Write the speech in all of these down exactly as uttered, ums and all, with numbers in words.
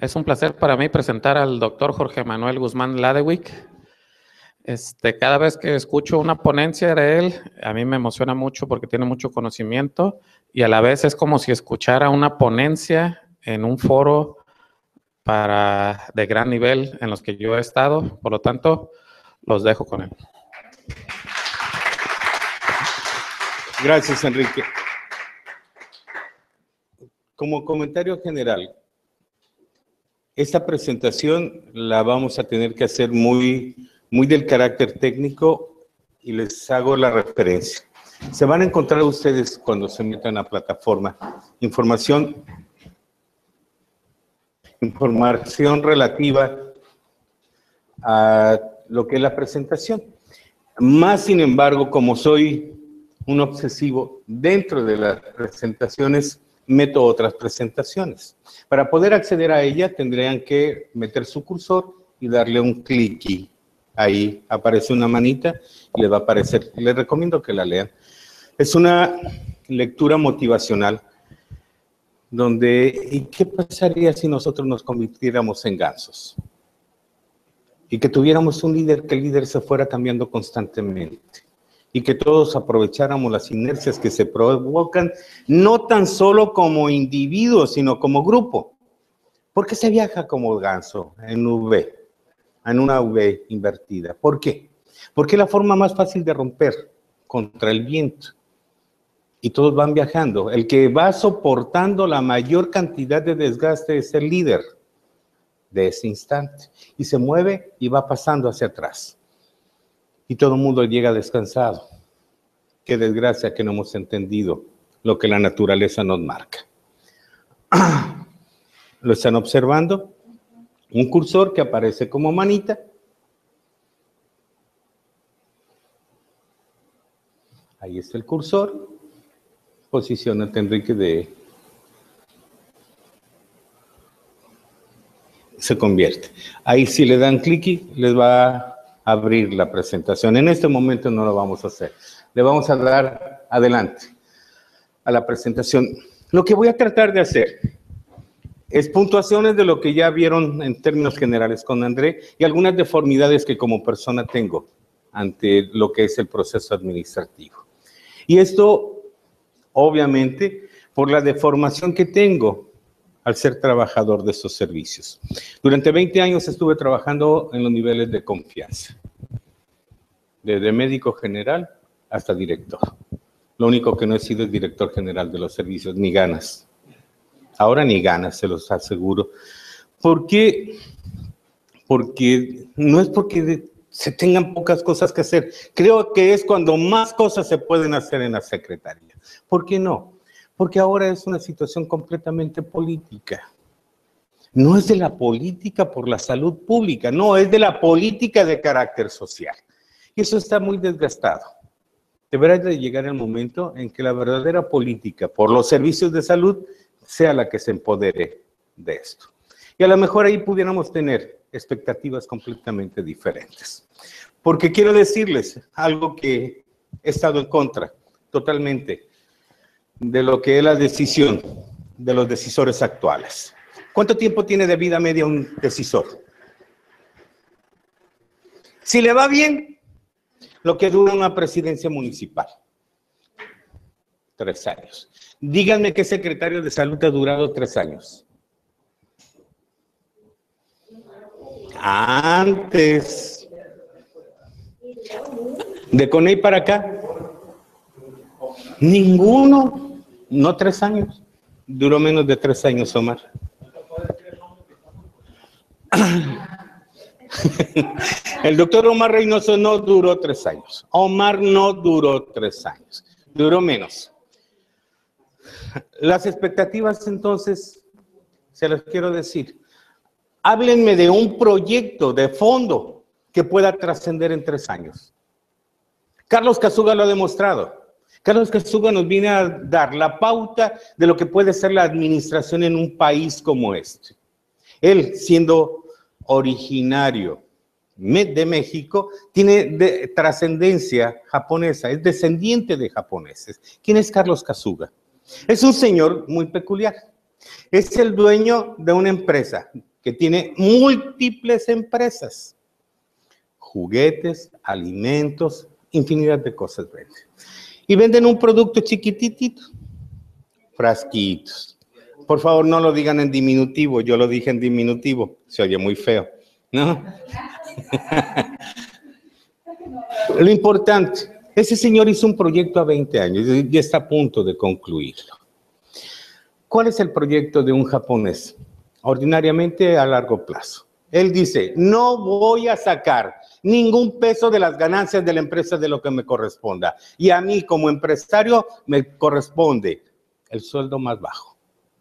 Es un placer para mí presentar al doctor Jorge Manuel Guzmán Ladewig. Este, cada vez que escucho una ponencia de él, a mí me emociona mucho porque tiene mucho conocimiento y a la vez es como si escuchara una ponencia en un foro para, de gran nivel en los que yo he estado. Por lo tanto, los dejo con él. Gracias, Enrique. Como comentario general, esta presentación la vamos a tener que hacer muy, muy del carácter técnico y les hago la referencia. Se van a encontrar ustedes cuando se metan a la plataforma información, información relativa a lo que es la presentación. Más sin embargo, como soy un obsesivo dentro de las presentaciones, meto otras presentaciones. Para poder acceder a ella tendrían que meter su cursor y darle un clic y ahí aparece una manita y les va a aparecer. Les recomiendo que la lean. Es una lectura motivacional donde, ¿y qué pasaría si nosotros nos convirtiéramos en gansos? Y que tuviéramos un líder, que el líder se fuera cambiando constantemente. Y que todos aprovecháramos las inercias que se provocan, no tan solo como individuos, sino como grupo. ¿Por qué se viaja como ganso en V, en una V invertida? ¿Por qué? Porque es la forma más fácil de romper contra el viento. Y todos van viajando. El que va soportando la mayor cantidad de desgaste es el líder de ese instante. Y se mueve y va pasando hacia atrás. Y todo el mundo llega descansado. Qué desgracia que no hemos entendido lo que la naturaleza nos marca. ¿Lo están observando? Un cursor que aparece como manita. Ahí está el cursor. Posiciónate, Enrique, de... Se convierte. Ahí si le dan clic, les va a abrir la presentación. En este momento no lo vamos a hacer. Le vamos a dar adelante a la presentación. Lo que voy a tratar de hacer es puntuaciones de lo que ya vieron en términos generales con André y algunas deformidades que como persona tengo ante lo que es el proceso administrativo. Y esto, obviamente, por la deformación que tengo al ser trabajador de estos servicios. Durante veinte años estuve trabajando en los niveles de confianza, desde médico general hasta director. Lo único que no he sido es director general de los servicios, ni ganas. Ahora ni ganas, se los aseguro. ¿Por qué? Porque no es porque se tengan pocas cosas que hacer. Creo que es cuando más cosas se pueden hacer en la secretaría. ¿Por qué no? Porque ahora es una situación completamente política. No es de la política por la salud pública, no, es de la política de carácter social. Y eso está muy desgastado. Deberá de llegar el momento en que la verdadera política por los servicios de salud sea la que se empodere de esto. Y a lo mejor ahí pudiéramos tener expectativas completamente diferentes. Porque quiero decirles algo que he estado en contra totalmente de lo que es la decisión de los decisores actuales. ¿Cuánto tiempo tiene de vida media un decisor? Si le va bien, lo que dura una presidencia municipal. Tres años. Díganme qué secretario de salud ha durado tres años. Antes. De Coney para acá. Ninguno. No tres años. Duró menos de tres años, Omar. El doctor Omar Reynoso no duró tres años. Omar no duró tres años. Duró menos. Las expectativas, entonces, se las quiero decir. Háblenme de un proyecto de fondo que pueda trascender en tres años. Carlos Casuga lo ha demostrado. Carlos Casuga nos viene a dar la pauta de lo que puede ser la administración en un país como este. Él, siendo originario de México, tiene de trascendencia japonesa, es descendiente de japoneses. ¿Quién es Carlos Casuga? Es un señor muy peculiar. Es el dueño de una empresa que tiene múltiples empresas. Juguetes, alimentos, infinidad de cosas venden. Y venden un producto chiquititito, frasquitos. Por favor, no lo digan en diminutivo, yo lo dije en diminutivo, se oye muy feo, ¿no? Lo importante, ese señor hizo un proyecto a veinte años y ya está a punto de concluirlo. ¿Cuál es el proyecto de un japonés? Ordinariamente a largo plazo. Él dice, no voy a sacar ningún peso de las ganancias de la empresa de lo que me corresponda. Y a mí como empresario me corresponde el sueldo más bajo.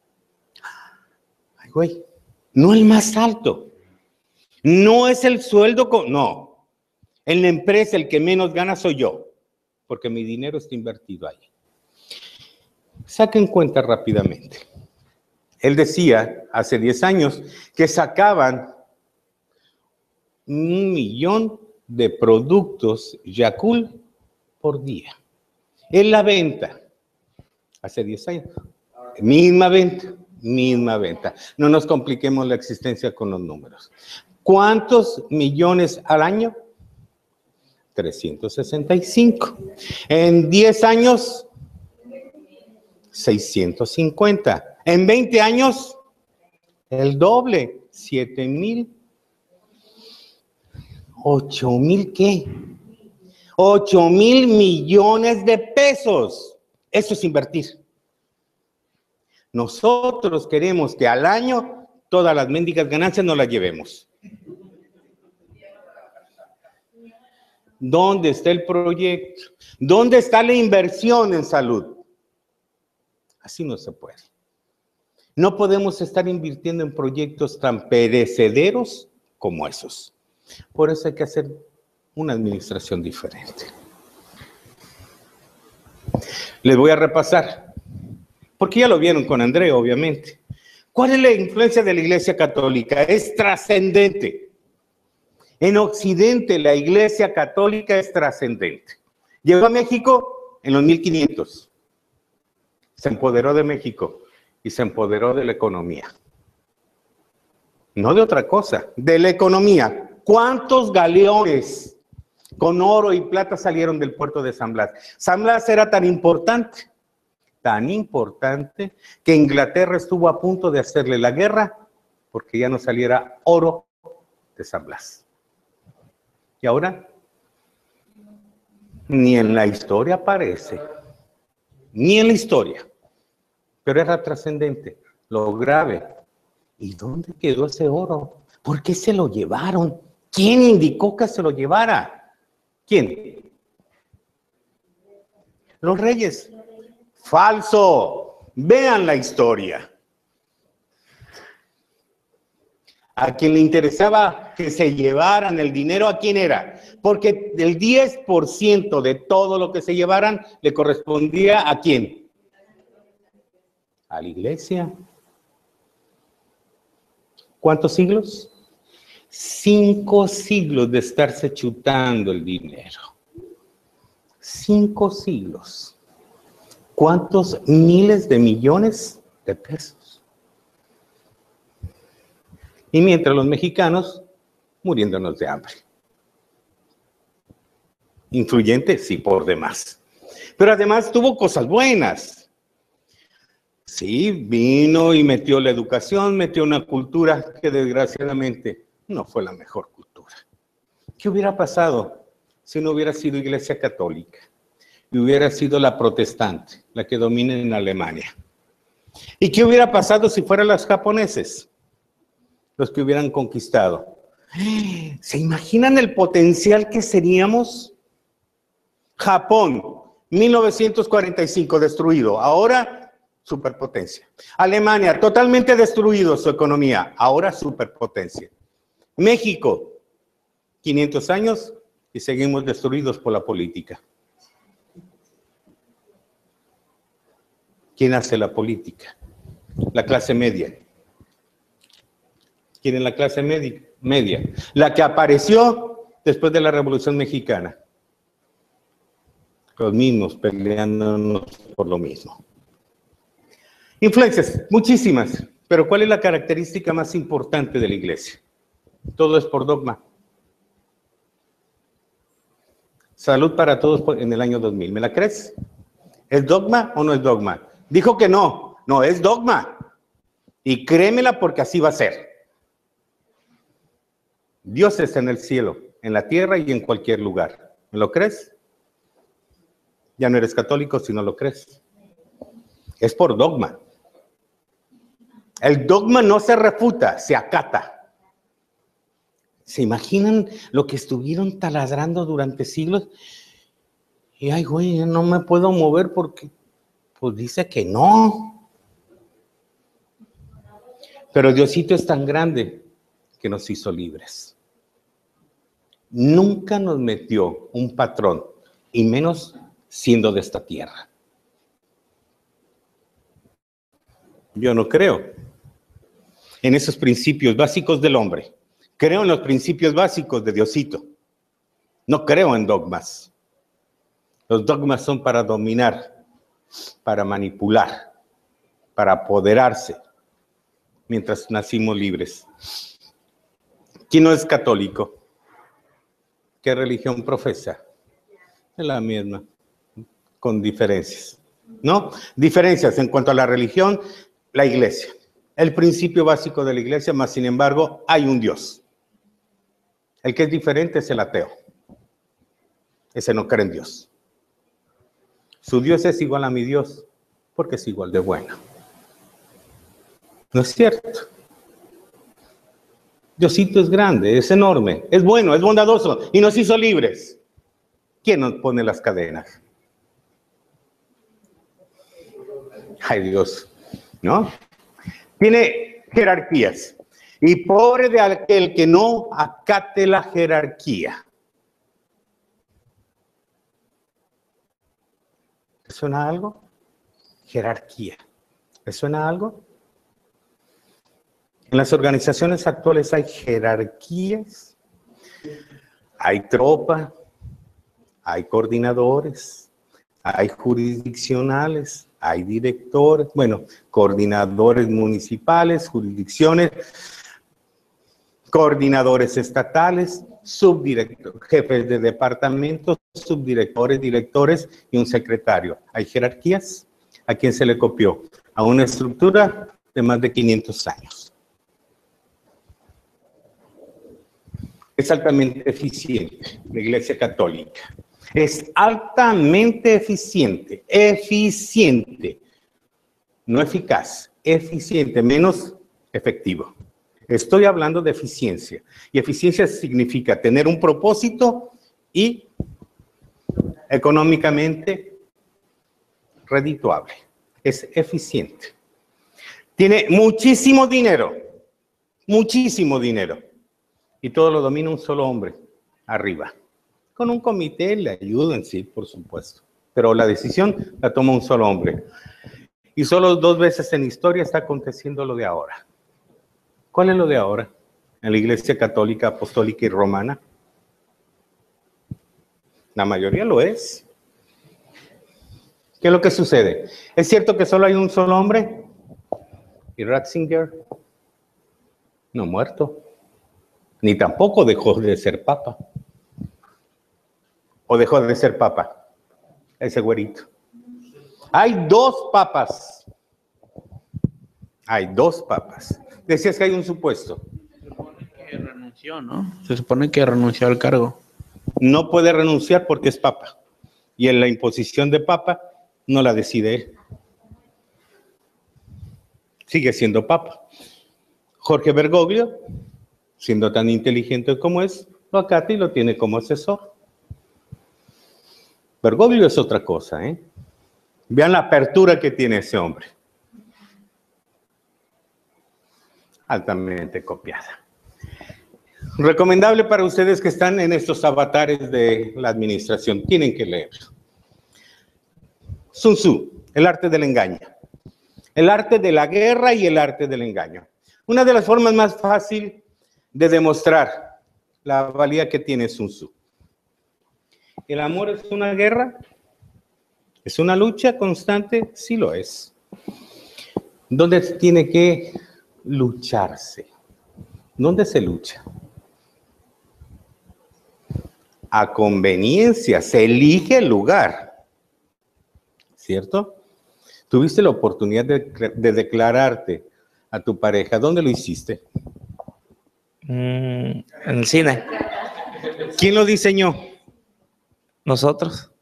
Ay, güey, no el más alto. No es el sueldo, con... no. En la empresa el que menos gana soy yo, porque mi dinero está invertido ahí. Saquen cuenta rápidamente. Él decía hace diez años que sacaban un millón de productos Yakult por día. En la venta, hace diez años, misma venta, misma venta. No nos compliquemos la existencia con los números. ¿Cuántos millones al año? trescientos sesenta y cinco. En diez años, seiscientos cincuenta. En veinte años, el doble, siete mil. ¿Ocho mil qué? Ocho mil millones de pesos. Eso es invertir. Nosotros queremos que al año todas las mendigas ganancias nos las llevemos. ¿Dónde está el proyecto? ¿Dónde está la inversión en salud? Así no se puede. No podemos estar invirtiendo en proyectos tan perecederos como esos. Por eso hay que hacer una administración diferente. Les voy a repasar, porque ya lo vieron con André, obviamente. ¿Cuál es la influencia de la Iglesia Católica? Es trascendente. En Occidente, la Iglesia Católica es trascendente. Llegó a México en los mil quinientos. Se empoderó de México y se empoderó de la economía. No de otra cosa, de la economía. ¿Cuántos galeones con oro y plata salieron del puerto de San Blas? San Blas era tan importante, tan importante, que Inglaterra estuvo a punto de hacerle la guerra porque ya no saliera oro de San Blas. Y ahora, ni en la historia aparece, ni en la historia, pero era trascendente, lo grave. ¿Y dónde quedó ese oro? ¿Por qué se lo llevaron? ¿Quién indicó que se lo llevara? ¿Quién? Los reyes. Falso. Vean la historia. A quien le interesaba que se llevaran el dinero, ¿a quién era? Porque el diez por ciento de todo lo que se llevaran le correspondía ¿a quién? A la iglesia. ¿Cuántos siglos? Cinco siglos de estarse chutando el dinero. Cinco siglos. ¿Cuántos miles de millones de pesos? Y mientras los mexicanos muriéndonos de hambre. Influyente, sí, por demás. Pero además tuvo cosas buenas. Sí, vino y metió la educación, metió una cultura que desgraciadamente no fue la mejor cultura. ¿Qué hubiera pasado si no hubiera sido Iglesia Católica y hubiera sido la protestante, la que domina en Alemania? ¿Y qué hubiera pasado si fueran los japoneses los que hubieran conquistado? ¿Se imaginan el potencial que seríamos? Japón, mil novecientos cuarenta y cinco, destruido. Ahora, superpotencia. Alemania, totalmente destruido su economía. Ahora, superpotencia. México, quinientos años y seguimos destruidos por la política. ¿Quién hace la política? La clase media. ¿Quién es la clase media? media? La que apareció después de la Revolución Mexicana. Los mismos peleándonos por lo mismo. Influencias, muchísimas. Pero ¿cuál es la característica más importante de la iglesia? Todo es por dogma. Salud para todos en el año dos mil. ¿Me la crees? ¿Es dogma o no es dogma? Dijo que no. No, es dogma. Y créemela porque así va a ser. Dios está en el cielo, en la tierra y en cualquier lugar. ¿Me lo crees? Ya no eres católico si no lo crees. Es por dogma. El dogma no se refuta, se acata. ¿Se imaginan lo que estuvieron taladrando durante siglos? Y ay, güey, no me puedo mover porque, pues dice que no. Pero Diosito es tan grande que nos hizo libres. Nunca nos metió un patrón, y menos siendo de esta tierra. Yo no creo en esos principios básicos del hombre. Creo en los principios básicos de Diosito. No creo en dogmas. Los dogmas son para dominar, para manipular, para apoderarse, mientras nacimos libres. ¿Quién no es católico? ¿Qué religión profesa? Es la misma, con diferencias, ¿no? Diferencias en cuanto a la religión, la iglesia. El principio básico de la iglesia, más sin embargo, hay un Dios. El que es diferente es el ateo. Ese no cree en Dios. Su Dios es igual a mi Dios, porque es igual de bueno. ¿No es cierto? Diosito es grande, es enorme, es bueno, es bondadoso y nos hizo libres. ¿Quién nos pone las cadenas? Ay, Dios, ¿no? Tiene jerarquías. Y pobre de aquel que no acate la jerarquía. ¿Le suena algo? Jerarquía. ¿Le suena algo? En las organizaciones actuales hay jerarquías, hay tropa, hay coordinadores, hay jurisdiccionales, hay directores, bueno, coordinadores municipales, jurisdicciones, coordinadores estatales, subdirectores, jefes de departamentos, subdirectores, directores y un secretario. ¿Hay jerarquías? ¿A quién se le copió? A una estructura de más de quinientos años. Es altamente eficiente la Iglesia Católica. Es altamente eficiente, eficiente, no eficaz, eficiente, menos efectivo. Estoy hablando de eficiencia. Y eficiencia significa tener un propósito y económicamente redituable. Es eficiente. Tiene muchísimo dinero, muchísimo dinero. Y todo lo domina un solo hombre, arriba. Con un comité le ayudan, sí, por supuesto. Pero la decisión la toma un solo hombre. Y solo dos veces en la historia está aconteciendo lo de ahora. ¿Cuál es lo de ahora? En la Iglesia Católica, Apostólica y Romana. La mayoría lo es. ¿Qué es lo que sucede? ¿Es cierto que solo hay un solo hombre? ¿Y Ratzinger? No muerto. Ni tampoco dejó de ser papa. ¿O dejó de ser papa? Ese güerito. Hay dos papas. Hay dos papas. Decías que hay un supuesto. Se supone que renunció, ¿no? Se supone que renunció al cargo. No puede renunciar porque es papa. Y en la imposición de papa no la decide él. Sigue siendo papa. Jorge Bergoglio, siendo tan inteligente como es, lo acata y lo tiene como asesor. Bergoglio es otra cosa, ¿eh? Vean la apertura que tiene ese hombre. Altamente copiada. Recomendable para ustedes que están en estos avatares de la administración. Tienen que leerlo. Sun Tzu, el arte del engaño. El arte de la guerra y el arte del engaño. Una de las formas más fáciles de demostrar la valía que tiene Sun Tzu. ¿El amor es una guerra? ¿Es una lucha constante? Sí lo es. ¿Dónde tiene que lucharse. ¿Dónde se lucha? A conveniencia, se elige el lugar, ¿cierto? Tuviste la oportunidad de, de declararte a tu pareja. ¿Dónde lo hiciste? Mm, en el cine. ¿Quién lo diseñó? Nosotros.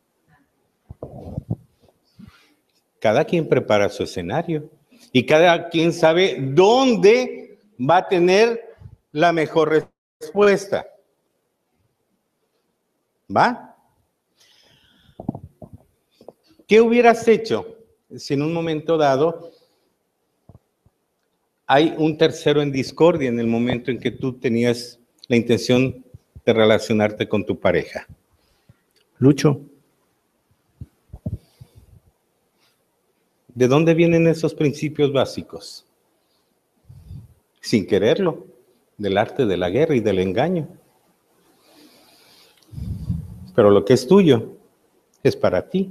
Cada quien prepara su escenario y cada quien sabe dónde va a tener la mejor respuesta. ¿Va? ¿Qué hubieras hecho si en un momento dado hay un tercero en discordia en el momento en que tú tenías la intención de relacionarte con tu pareja? Lucho. ¿De dónde vienen esos principios básicos? Sin quererlo, del arte de la guerra y del engaño. Pero lo que es tuyo es para ti.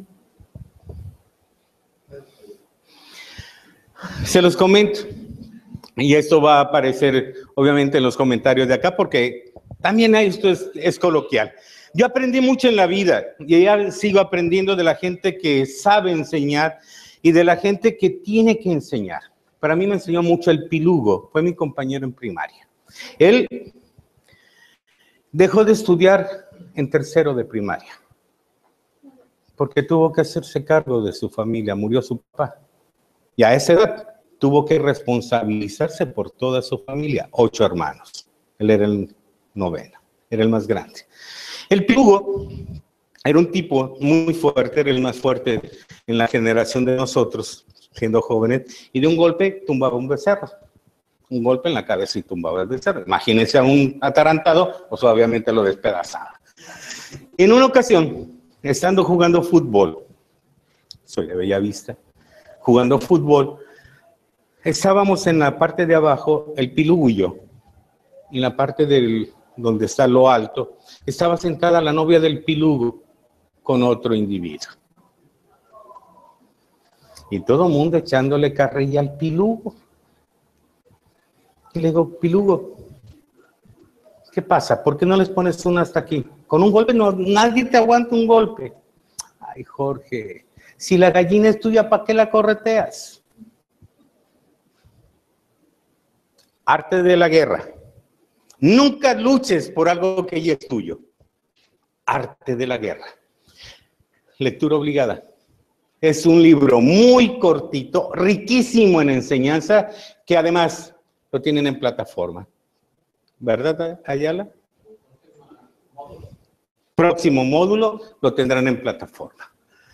Se los comento, y esto va a aparecer obviamente en los comentarios de acá, porque también esto es, es coloquial. Yo aprendí mucho en la vida, y ya sigo aprendiendo de la gente que sabe enseñar y de la gente que tiene que enseñar. Para mí me enseñó mucho el Pilugo, fue mi compañero en primaria. Él dejó de estudiar en tercero de primaria, porque tuvo que hacerse cargo de su familia, murió su papá. Y a esa edad tuvo que responsabilizarse por toda su familia, ocho hermanos. Él era el noveno, era el más grande. El Pilugo era un tipo muy fuerte, era el más fuerte en la generación de nosotros, siendo jóvenes, y de un golpe tumbaba un becerro. Un golpe en la cabeza y tumbaba el becerro. Imagínense a un atarantado, pues obviamente lo despedazaba. En una ocasión, estando jugando fútbol, soy de Bellavista, jugando fútbol, estábamos en la parte de abajo, el Pilugo y yo, en la parte del, donde está lo alto, estaba sentada la novia del Pilugo con otro individuo. Y todo el mundo echándole carrilla al Pilugo. Y le digo, Pilugo, ¿qué pasa? ¿Por qué no les pones una hasta aquí? Con un golpe, no, nadie te aguanta un golpe. Ay, Jorge, si la gallina es tuya, ¿para qué la correteas? Arte de la guerra. Nunca luches por algo que ya es tuyo. Arte de la guerra. Lectura obligada. Es un libro muy cortito, riquísimo en enseñanza, que además lo tienen en plataforma. ¿Verdad, Ayala? Próximo módulo lo tendrán en plataforma.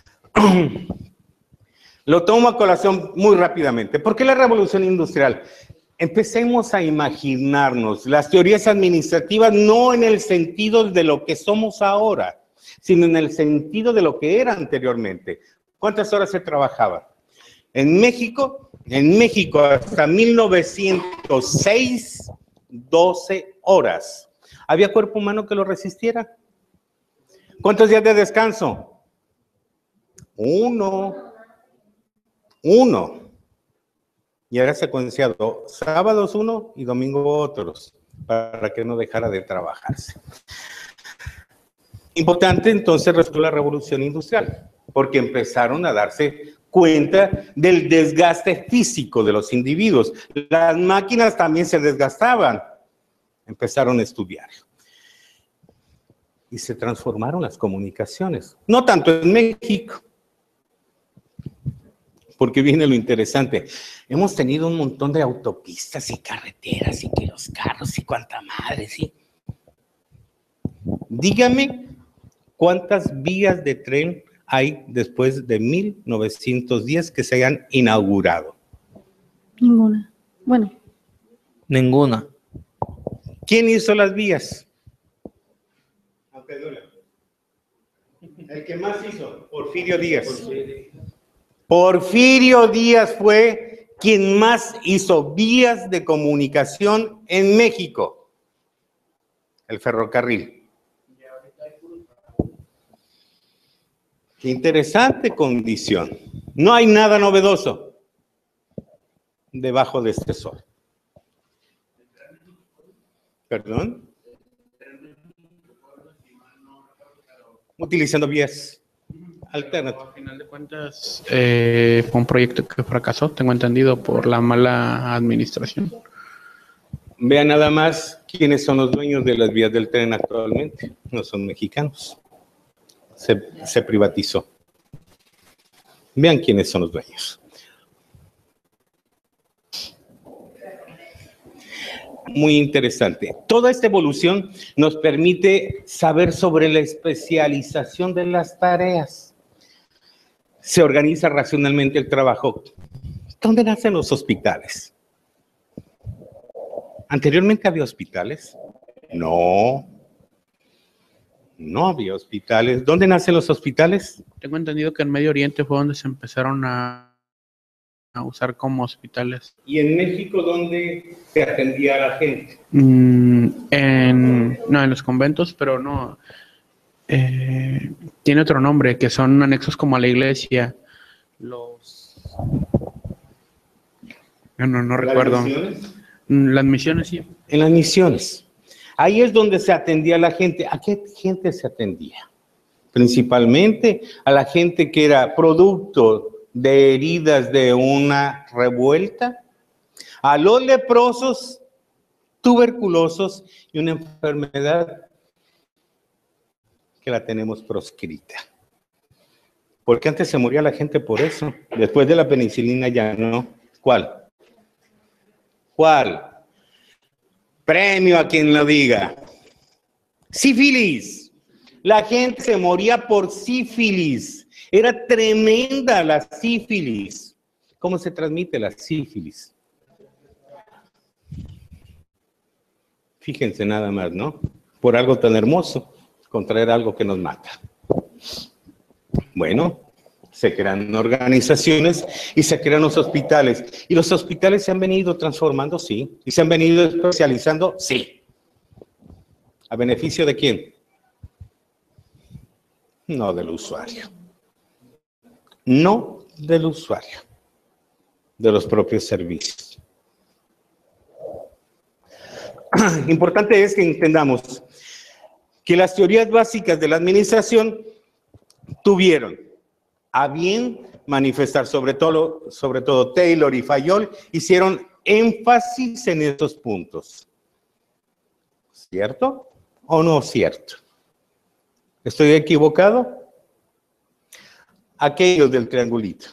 Lo tomo a colación muy rápidamente. ¿Por qué la revolución industrial? Empecemos a imaginarnos las teorías administrativas no en el sentido de lo que somos ahora, sino en el sentido de lo que era anteriormente. ¿Cuántas horas se trabajaba? En México, en México hasta mil novecientos seis, doce horas. ¿Había cuerpo humano que lo resistiera? ¿Cuántos días de descanso? Uno. Uno. Y era secuenciado, sábados uno y domingo otros, para que no dejara de trabajarse. Importante entonces resultó la revolución industrial, porque empezaron a darse cuenta del desgaste físico de los individuos. Las máquinas también se desgastaban. Empezaron a estudiar. Y se transformaron las comunicaciones. No tanto en México, porque viene lo interesante. Hemos tenido un montón de autopistas y carreteras y que los carros y cuánta madre, ¿sí? Dígame cuántas vías de tren hay después de mil novecientos diez que se hayan inaugurado. Ninguna. Bueno. Ninguna. ¿Quién hizo las vías? El que más hizo, Porfirio Díaz. Porfirio Díaz fue quien más hizo vías de comunicación en México. El ferrocarril. Qué interesante condición. No hay nada novedoso debajo de este sol. ¿Perdón? Utilizando vías alternativas. Al final de cuentas, eh, fue un proyecto que fracasó, tengo entendido, por la mala administración. Vean nada más quiénes son los dueños de las vías del tren actualmente. No son mexicanos. Se, se privatizó. Vean quiénes son los dueños. Muy interesante. Toda esta evolución nos permite saber sobre la especialización de las tareas. Se organiza racionalmente el trabajo. ¿Dónde nacen los hospitales? ¿Anteriormente había hospitales? No. No había hospitales. ¿Dónde nacen los hospitales? Tengo entendido que en Medio Oriente fue donde se empezaron a, a usar como hospitales. ¿Y en México dónde se atendía a la gente? Mm, en, no, en los conventos, pero no. Eh, tiene otro nombre, que son anexos como a la iglesia. Los... No, no, no recuerdo. ¿Las misiones? Las misiones, sí. En las misiones. Ahí es donde se atendía a la gente. ¿A qué gente se atendía? Principalmente a la gente que era producto de heridas de una revuelta, a los leprosos, tuberculosos y una enfermedad que la tenemos proscrita. Porque antes se moría la gente por eso. Después de la penicilina ya no. ¿Cuál? ¿Cuál? Premio a quien lo diga. Sífilis. La gente se moría por sífilis. Era tremenda la sífilis. ¿Cómo se transmite la sífilis? Fíjense nada más, ¿no? Por algo tan hermoso, contraer algo que nos mata. Bueno, se crean organizaciones y se crean los hospitales. ¿Y los hospitales se han venido transformando? Sí. ¿Y se han venido especializando? Sí. ¿A beneficio de quién? No del usuario. No del usuario. De los propios servicios. Importante es que entendamos que las teorías básicas de la administración tuvieron a bien manifestar, sobre todo, sobre todo Taylor y Fayol, hicieron énfasis en estos puntos. ¿Cierto o no cierto? ¿Estoy equivocado? Aquellos del triangulito.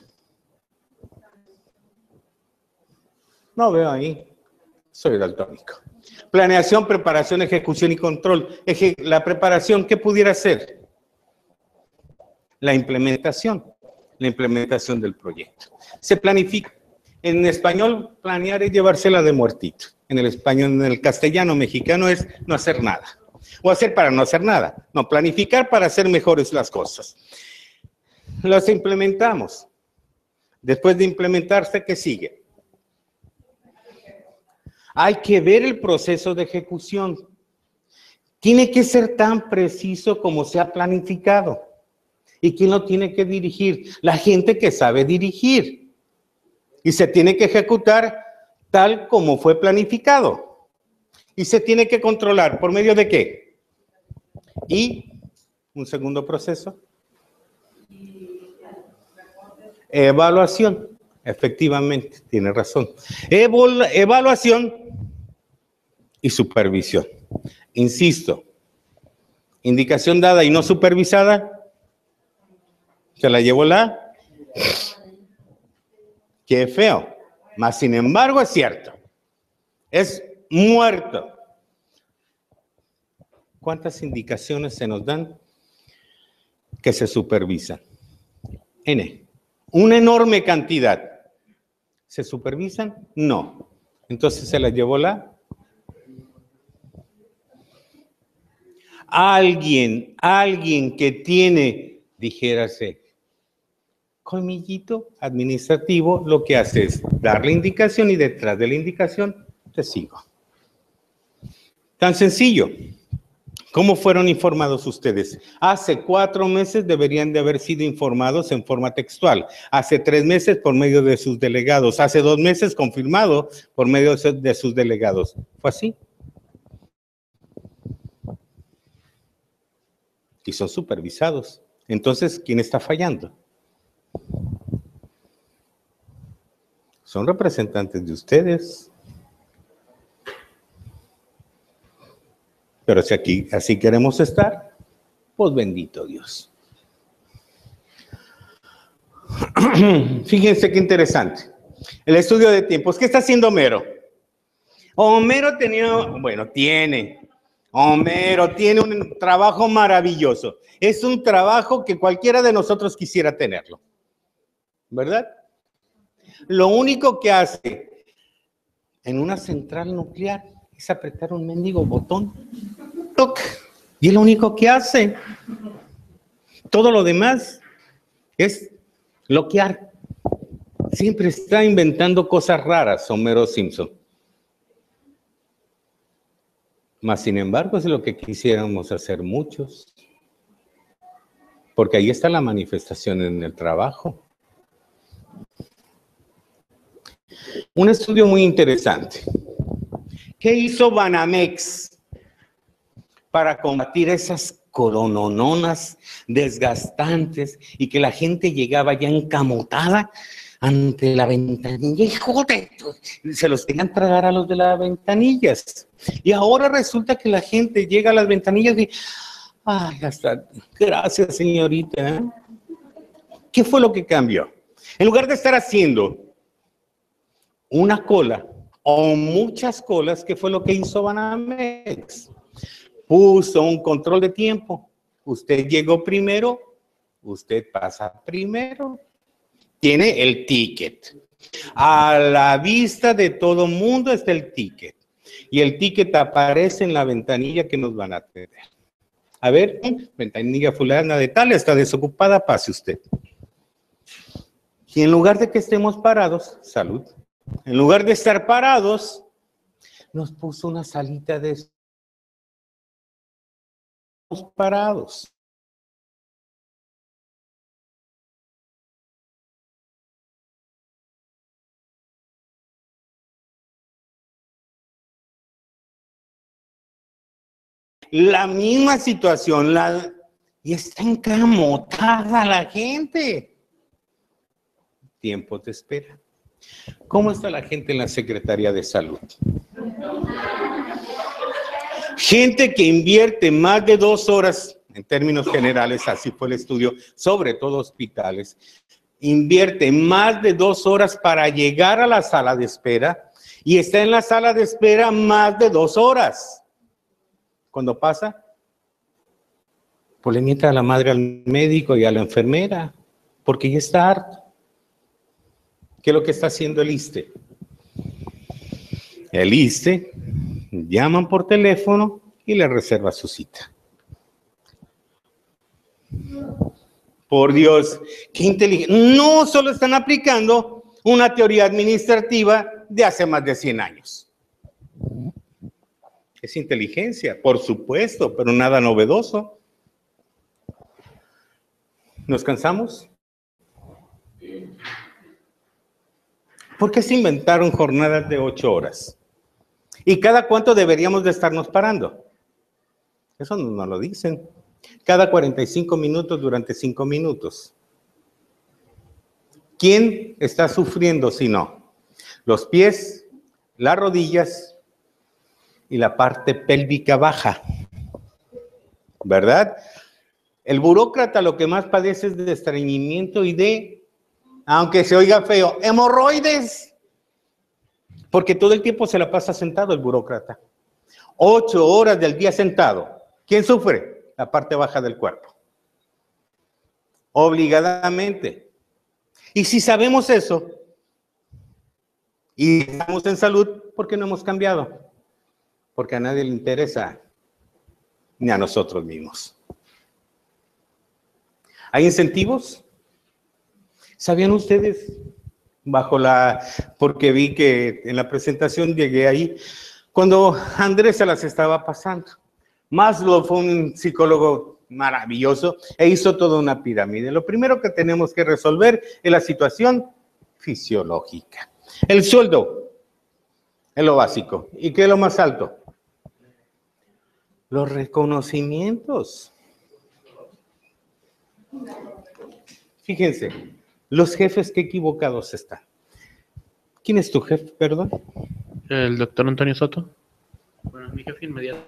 No veo ahí. Soy daltónico. Planeación, preparación, ejecución y control. Eje- la preparación, ¿qué pudiera ser? La implementación. La implementación del proyecto. Se planifica. En español, planear es llevársela de muertito. En el español, en el castellano mexicano es no hacer nada. O hacer para no hacer nada. No, planificar para hacer mejores las cosas. Las implementamos. Después de implementarse, ¿qué sigue? Hay que ver el proceso de ejecución. Tiene que ser tan preciso como se ha planificado. ¿Y quién lo tiene que dirigir? La gente que sabe dirigir. Y se tiene que ejecutar tal como fue planificado. Y se tiene que controlar. ¿Por medio de qué? Y un segundo proceso. Evaluación. Efectivamente, tiene razón. Evol- evaluación y supervisión. Insisto, indicación dada y no supervisada, se la llevó la... Qué feo. Mas, sin embargo, es cierto. Es muerto. ¿Cuántas indicaciones se nos dan que se supervisan? N. Una enorme cantidad. ¿Se supervisan? No. Entonces se la llevó la... Alguien, alguien que tiene, dijérase, colmillito administrativo, lo que hace es dar la indicación y detrás de la indicación te sigo. Tan sencillo. ¿Cómo fueron informados ustedes? Hace cuatro meses deberían de haber sido informados en forma textual. Hace tres meses por medio de sus delegados. Hace dos meses confirmado por medio de sus delegados. ¿Fue así? y son supervisados. Entonces, ¿quién está fallando? Son representantes de ustedes. Pero si aquí así queremos estar, pues bendito Dios. Fíjense qué interesante. El estudio de tiempos. ¿Qué está haciendo Homero? Homero tenía, bueno, tiene, Homero tiene un trabajo maravilloso. Es un trabajo que cualquiera de nosotros quisiera tenerlo. ¿Verdad? Lo único que hace en una central nuclear es apretar un mendigo botón. ¡Toc! Y es lo único que hace. Todo lo demás es bloquear. Siempre está inventando cosas raras, Homero Simpson. Mas, sin embargo, es lo que quisiéramos hacer muchos. Porque ahí está la manifestación en el trabajo. Un estudio muy interesante. ¿Qué hizo Banamex para combatir esas coronononas desgastantes y que la gente llegaba ya encamotada ante la ventanilla? ¡Hijo de! Se los querían tragar a los de las ventanillas. Y ahora resulta que la gente llega a las ventanillas y... ¡ay, hasta! Gracias, señorita! ¿eh? ¿Qué fue lo que cambió? En lugar de estar haciendo una cola o muchas colas, ¿qué fue lo que hizo Banamex? Puso un control de tiempo. Usted llegó primero, usted pasa primero. Tiene el ticket. A la vista de todo mundo está el ticket. Y el ticket aparece en la ventanilla que nos van a tener. A ver, ventanilla fulana de tal, está desocupada, pase usted. Y en lugar de que estemos parados, salud, en lugar de estar parados, nos puso una salita de parados. La misma situación, la, y está encamotada la gente. Tiempos de espera. ¿Cómo está la gente en la Secretaría de Salud? Gente que invierte más de dos horas, en términos generales, así fue el estudio, sobre todo hospitales, invierte más de dos horas para llegar a la sala de espera y está en la sala de espera más de dos horas. Cuando pasa, pues le miente a la madre al médico y a la enfermera, porque ya está harto. ¿Qué es lo que está haciendo el ISSSTE? El ISSSTE llaman por teléfono y le reserva su cita. Por Dios, qué inteligente. No solo están aplicando una teoría administrativa de hace más de cien años. Es inteligencia, por supuesto, pero nada novedoso. ¿Nos cansamos? ¿Por qué se inventaron jornadas de ocho horas? ¿Y cada cuánto deberíamos de estarnos parando? Eso no nos lo dicen. Cada cuarenta y cinco minutos durante cinco minutos. ¿Quién está sufriendo si no? Los pies, las rodillas y la parte pélvica baja, ¿verdad? El burócrata lo que más padece es de estreñimiento y de, aunque se oiga feo, hemorroides, porque todo el tiempo se la pasa sentado el burócrata. Ocho horas del día sentado. ¿Quién sufre? La parte baja del cuerpo. Obligadamente. Y si sabemos eso, y estamos en salud, ¿por qué no hemos cambiado? Porque a nadie le interesa, ni a nosotros mismos. ¿Hay incentivos? ¿Sabían ustedes? Bajo la, porque vi que en la presentación llegué ahí, cuando Andrés se las estaba pasando. Maslow fue un psicólogo maravilloso e hizo toda una pirámide. Lo primero que tenemos que resolver es la situación fisiológica. El sueldo es lo básico. ¿Y qué es lo más alto? Los reconocimientos. Fíjense, los jefes qué equivocados están. ¿Quién es tu jefe, perdón? El doctor Antonio Soto. Bueno, es mi jefe inmediato.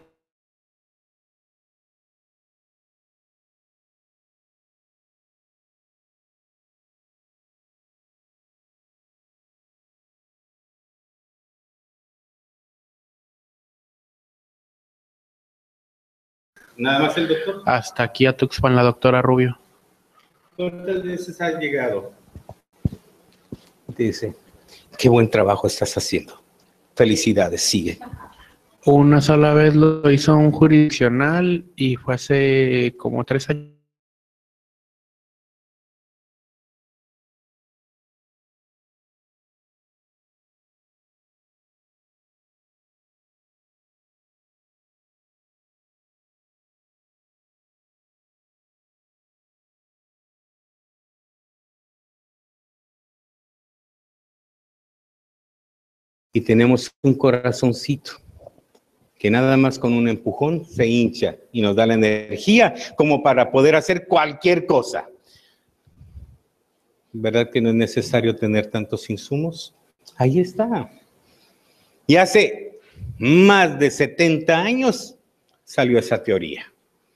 Nada más el doctor. Hasta aquí a Tuxpan, la doctora Rubio. ¿Cuántas veces has llegado? Dice, qué buen trabajo estás haciendo. Felicidades, sigue. Una sola vez lo hizo un jurisdiccional y fue hace como tres años. Y tenemos un corazoncito que nada más con un empujón se hincha y nos da la energía como para poder hacer cualquier cosa. ¿Verdad que no es necesario tener tantos insumos? Ahí está. Y hace más de setenta años salió esa teoría.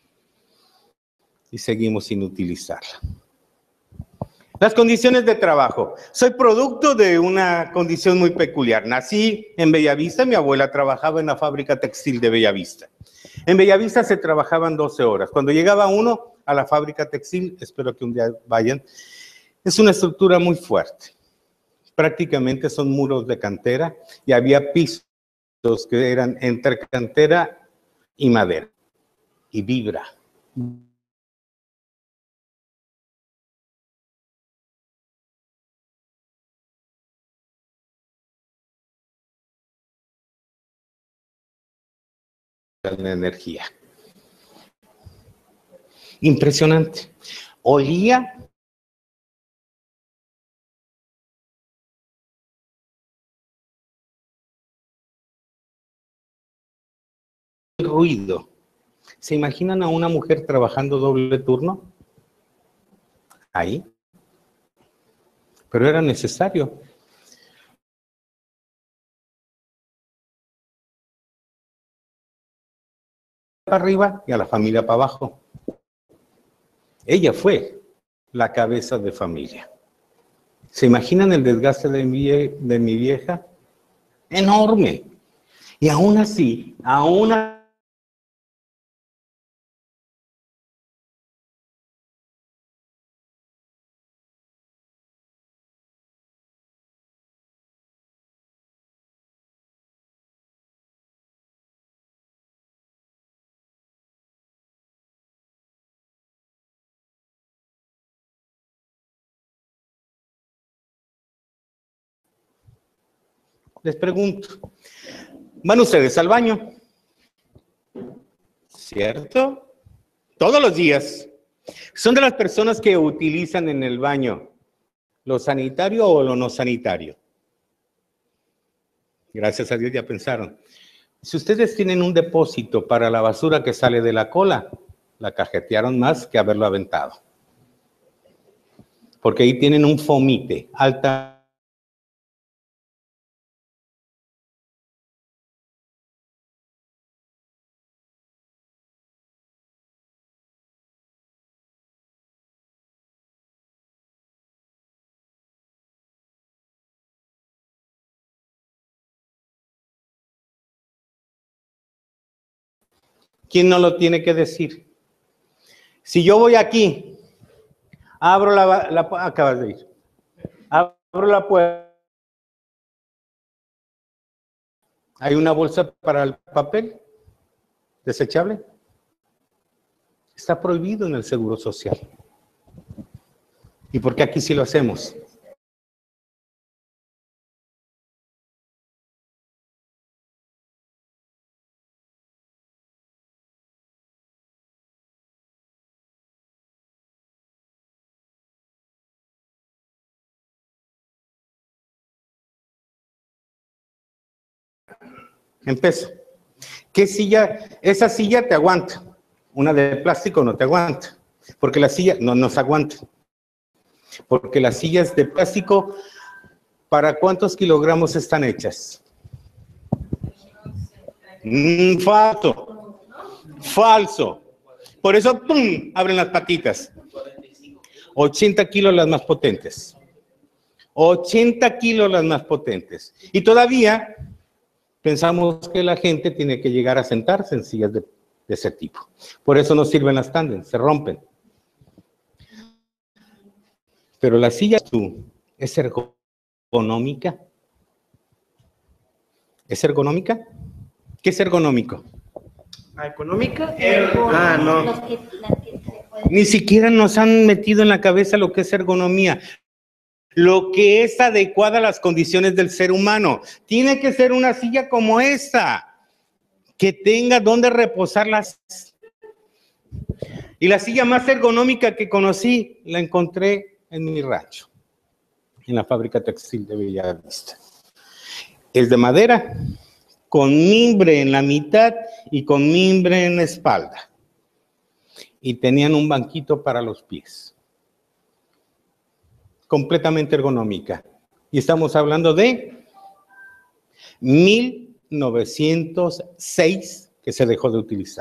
Y seguimos sin utilizarla. Las condiciones de trabajo. Soy producto de una condición muy peculiar. Nací en Bellavista, mi abuela trabajaba en la fábrica textil de Bellavista. En Bellavista se trabajaban doce horas. Cuando llegaba uno a la fábrica textil, espero que un día vayan, es una estructura muy fuerte. Prácticamente son muros de cantera y había pisos que eran entre cantera y madera. Y vibra. La energía. Impresionante. Olía el ruido. ¿Se imaginan a una mujer trabajando doble turno? Ahí. Pero era necesario. Para arriba y a la familia para abajo. Ella fue la cabeza de familia. ¿Se imaginan el desgaste de mi, de mi vieja? Enorme. Y aún así, aún así, les pregunto, ¿van ustedes al baño? ¿Cierto? Todos los días. Son de las personas que utilizan en el baño lo sanitario o lo no sanitario. Gracias a Dios ya pensaron. Si ustedes tienen un depósito para la basura que sale de la cola, la cajetearon más que haberlo aventado. Porque ahí tienen un fomite, alta. ¿Quién no lo tiene que decir? Si yo voy aquí, abro la, la acabas de ir, abro la puerta, ¿hay una bolsa para el papel desechable? Está prohibido en el Seguro Social. ¿Y por qué aquí sí lo hacemos? Empiezo. ¿Qué silla? Esa silla te aguanta. Una de plástico no te aguanta. porque la silla no nos aguanta. Porque las sillas de plástico, ¿para cuántos kilogramos están hechas? Mm, falso. Falso. Por eso, ¡pum!, abren las patitas. ochenta kilos las más potentes. ochenta kilos las más potentes. Y todavía pensamos que la gente tiene que llegar a sentarse en sillas de, de ese tipo. Por eso no sirven las tándem, se rompen. Pero la silla tú, ¿es ergonómica? ¿Es ergonómica? ¿Qué es ergonómico? ¿Económica? Ah, no. Ni siquiera nos han metido en la cabeza lo que es ergonomía. Lo que es adecuada a las condiciones del ser humano. Tiene que ser una silla como esta, que tenga donde reposarlas. Y la silla más ergonómica que conocí, la encontré en mi rancho, en la fábrica textil de Bellavista. Es de madera, con mimbre en la mitad y con mimbre en la espalda. Y tenían un banquito para los pies. Completamente ergonómica. Y estamos hablando de mil novecientos seis que se dejó de utilizar.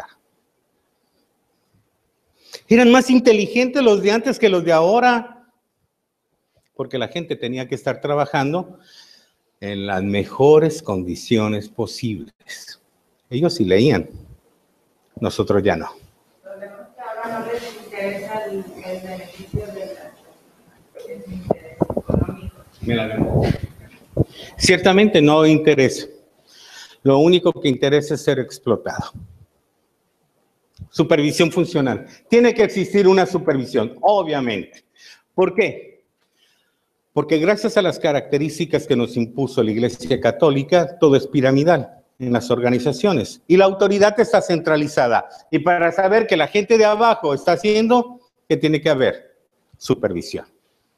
Eran más inteligentes los de antes que los de ahora, porque la gente tenía que estar trabajando en las mejores condiciones posibles. Ellos sí leían, nosotros ya no. Los demás que ahora no les interesa el, el beneficio de la, interés económico. Me la veo. Ciertamente no interesa. Lo único que interesa es ser explotado. Supervisión funcional. Tiene que existir una supervisión, obviamente. ¿Por qué? Porque gracias a las características que nos impuso la Iglesia Católica, todo es piramidal en las organizaciones. Y la autoridad está centralizada. Y para saber que la gente de abajo está haciendo, ¿qué tiene que haber? Supervisión.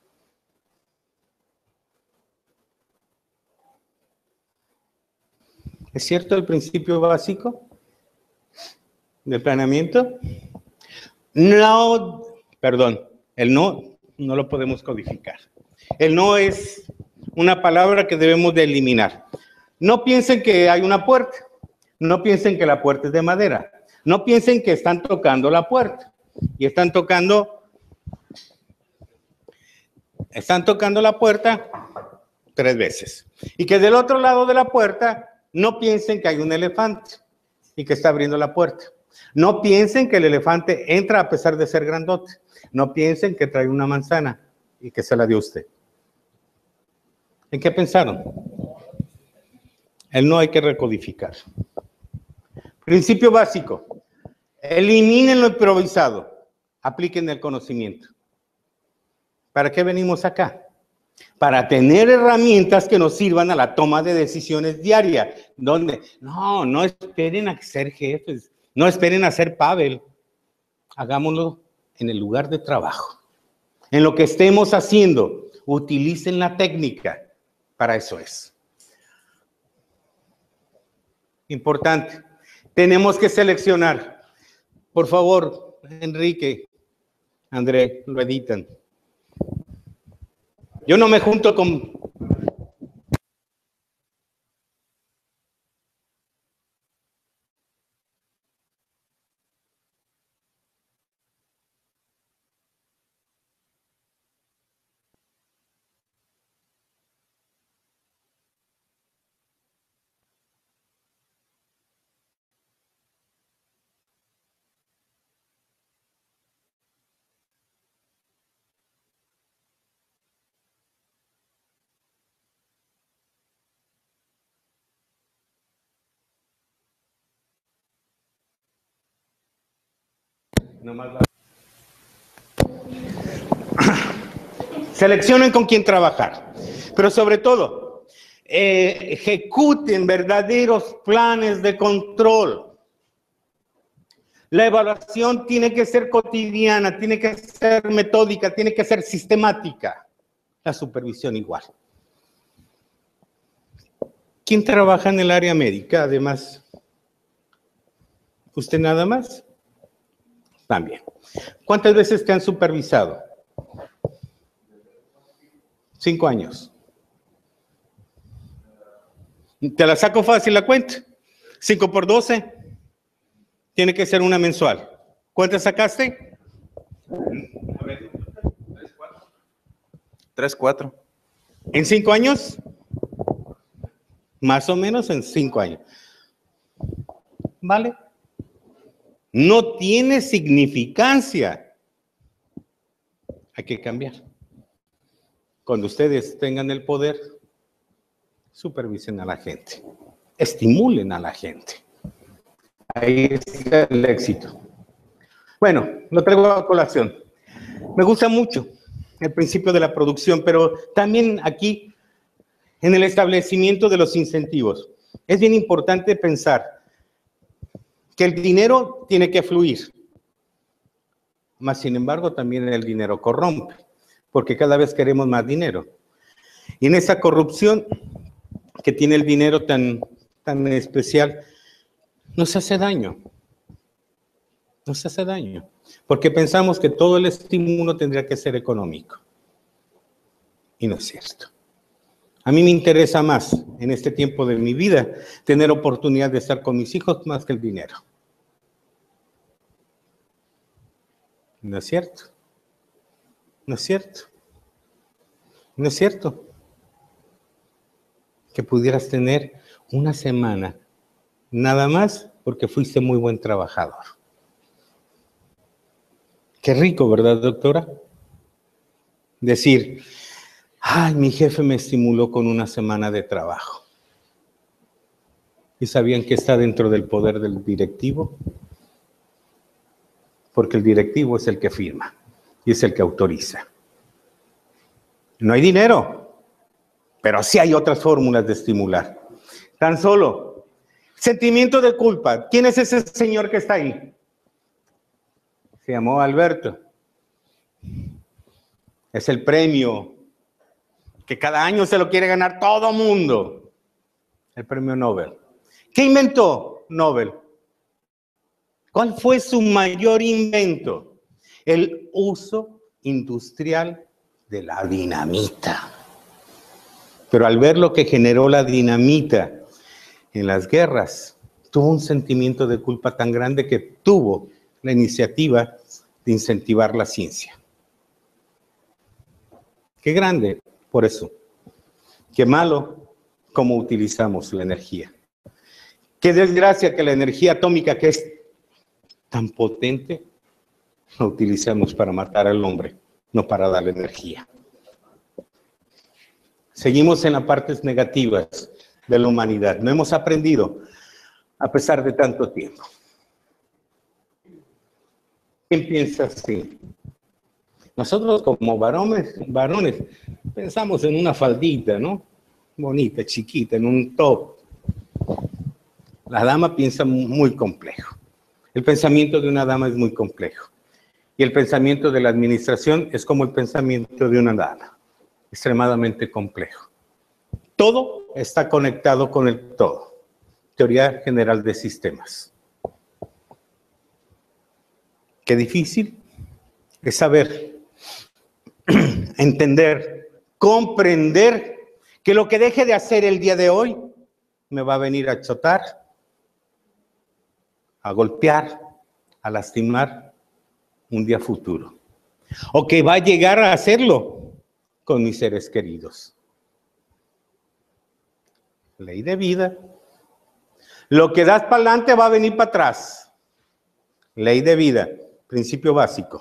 ¿Es cierto el principio básico del planeamiento? No, perdón, el no, no lo podemos codificar. El no es una palabra que debemos de eliminar. No piensen que hay una puerta. No piensen que la puerta es de madera. No piensen que están tocando la puerta. Y están tocando, están tocando la puerta tres veces. Y que del otro lado de la puerta no piensen que hay un elefante y que está abriendo la puerta. No piensen que el elefante entra a pesar de ser grandote. No piensen que trae una manzana y que se la dio usted. ¿En qué pensaron? El no hay que recodificar. Principio básico. Eliminen lo improvisado. Apliquen el conocimiento. ¿Para qué venimos acá? Para tener herramientas que nos sirvan a la toma de decisiones diarias. ¿Dónde? No, no esperen a ser jefes. No esperen a ser Pavel. Hagámoslo en el lugar de trabajo. En lo que estemos haciendo, utilicen la técnica. Para eso es. Importante. Tenemos que seleccionar. Por favor, Enrique, André, lo editan. Yo no me junto con... Seleccionen con quién trabajar, pero sobre todo, eh, ejecuten verdaderos planes de control. La evaluación tiene que ser cotidiana, tiene que ser metódica, tiene que ser sistemática. La supervisión igual. ¿Quién trabaja en el área médica, además? ¿Usted nada más? También. ¿Cuántas veces te han supervisado? Cinco años. Te la saco fácil la cuenta. Cinco por doce. Tiene que ser una mensual. ¿Cuántas sacaste? Tres, cuatro. ¿En cinco años? Más o menos en cinco años. ¿Vale? No tiene significancia. Hay que cambiar. Cuando ustedes tengan el poder, supervisen a la gente. Estimulen a la gente. Ahí está el éxito. Bueno, lo traigo a colación. Me gusta mucho el principio de la producción, pero también aquí, en el establecimiento de los incentivos, es bien importante pensar que el dinero tiene que fluir. Mas, sin embargo, también el dinero corrompe, porque cada vez queremos más dinero. Y en esa corrupción que tiene el dinero tan, tan especial, nos hace daño. Nos hace daño. Porque pensamos que todo el estímulo tendría que ser económico. Y no es cierto. A mí me interesa más, en este tiempo de mi vida, tener oportunidad de estar con mis hijos más que el dinero. No es cierto. No es cierto. No es cierto. Que pudieras tener una semana, nada más porque fuiste muy buen trabajador. Qué rico, ¿verdad, doctora? Decir, ay, mi jefe me estimuló con una semana de trabajo. ¿Y sabían que está dentro del poder del directivo? Porque el directivo es el que firma y es el que autoriza. No hay dinero, pero sí hay otras fórmulas de estimular. Tan solo, sentimiento de culpa. ¿Quién es ese señor que está ahí? Se llamó Alberto. Es el premio que cada año se lo quiere ganar todo mundo. El premio Nobel. ¿Qué inventó Nobel? ¿Cuál fue su mayor invento? El uso industrial de la dinamita. Pero al ver lo que generó la dinamita en las guerras, tuvo un sentimiento de culpa tan grande que tuvo la iniciativa de incentivar la ciencia. Qué grande, por eso. Qué malo cómo utilizamos la energía. Qué desgracia que la energía atómica, que es tan potente, la utilizamos para matar al hombre, no para darle energía. Seguimos en las partes negativas de la humanidad. No hemos aprendido a pesar de tanto tiempo. ¿Quién piensa así? Nosotros como varones, varones pensamos en una faldita, ¿no? Bonita, chiquita, en un top. La dama piensa muy complejo. El pensamiento de una dama es muy complejo. Y el pensamiento de la administración es como el pensamiento de una dama. Extremadamente complejo. Todo está conectado con el todo. Teoría general de sistemas. Qué difícil es saber, entender, comprender que lo que deje de hacer el día de hoy me va a venir a chotar, a golpear, a lastimar un día futuro. O que va a llegar a hacerlo con mis seres queridos. Ley de vida. Lo que das para adelante va a venir para atrás. Ley de vida. Principio básico.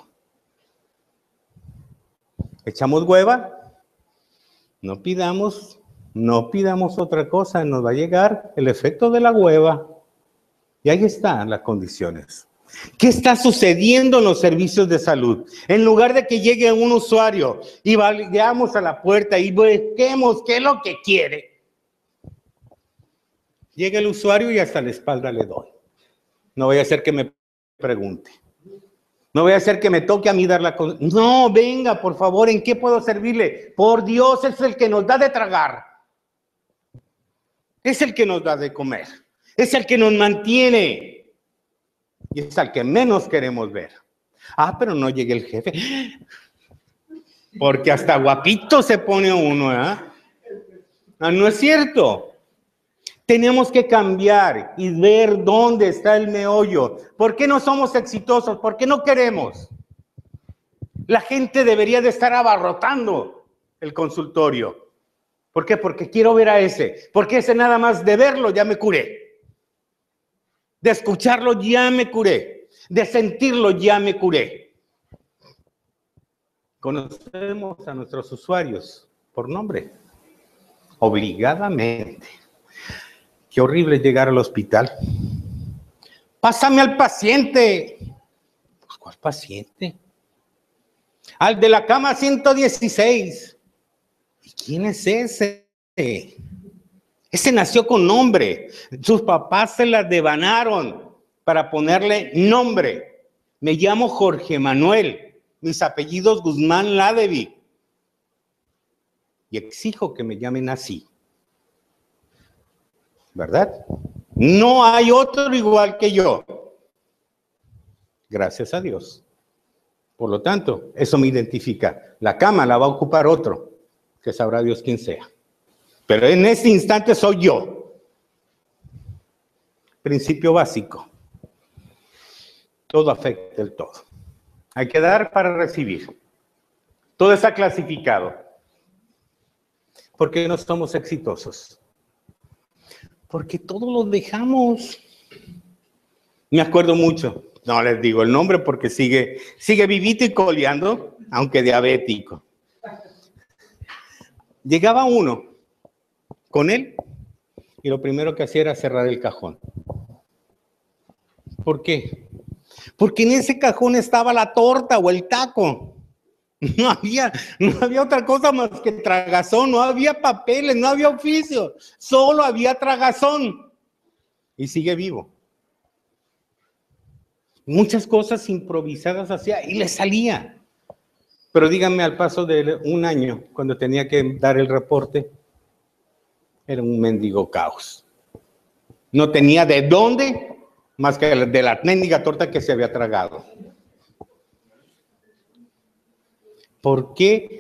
Echamos hueva. No pidamos, no pidamos otra cosa. Nos va a llegar el efecto de la hueva. Y ahí están las condiciones. ¿Qué está sucediendo en los servicios de salud? En lugar de que llegue un usuario y vayamos a la puerta y busquemos qué es lo que quiere. Llega el usuario y hasta la espalda le doy. No voy a hacer que me pregunte. No voy a hacer que me toque a mí dar la cosa. No, venga, por favor, ¿en qué puedo servirle? Por Dios, es el que nos da de tragar. Es el que nos da de comer. Es el que nos mantiene. Y es al que menos queremos ver. Ah, pero no llegue el jefe. Porque hasta guapito se pone uno, ¿eh? No, no es cierto. Tenemos que cambiar y ver dónde está el meollo. ¿Por qué no somos exitosos? ¿Por qué no queremos? La gente debería de estar abarrotando el consultorio. ¿Por qué? Porque quiero ver a ese. Porque ese nada más de verlo ya me curé. De escucharlo ya me curé. De sentirlo ya me curé. Conocemos a nuestros usuarios por nombre. Obligadamente. Qué horrible llegar al hospital. Pásame al paciente. Pues, ¿cuál paciente? Al de la cama ciento dieciséis. ¿Y quién es ese? Ese nació con nombre. Sus papás se la devanaron para ponerle nombre. Me llamo Jorge Manuel. Mis apellidos Guzmán Ladevi. Y exijo que me llamen así. ¿Verdad? No hay otro igual que yo. Gracias a Dios. Por lo tanto, eso me identifica. La cama la va a ocupar otro, que sabrá Dios quién sea. Pero en este instante soy yo. Principio básico. Todo afecta el todo. Hay que dar para recibir. Todo está clasificado. ¿Por qué no somos exitosos? Porque todo lo dejamos. Me acuerdo mucho. No les digo el nombre porque sigue, sigue vivito y coleando, aunque diabético. Llegaba uno con él y lo primero que hacía era cerrar el cajón. ¿Por qué? Porque en ese cajón estaba la torta o el taco. No había, no había otra cosa más que tragazón, no había papeles, no había oficio, solo había tragazón. Y sigue vivo. Muchas cosas improvisadas hacía y le salía. Pero díganme, al paso de un año, cuando tenía que dar el reporte, era un mendigo caos. No tenía de dónde, más que de la mendiga torta que se había tragado. ¿Por qué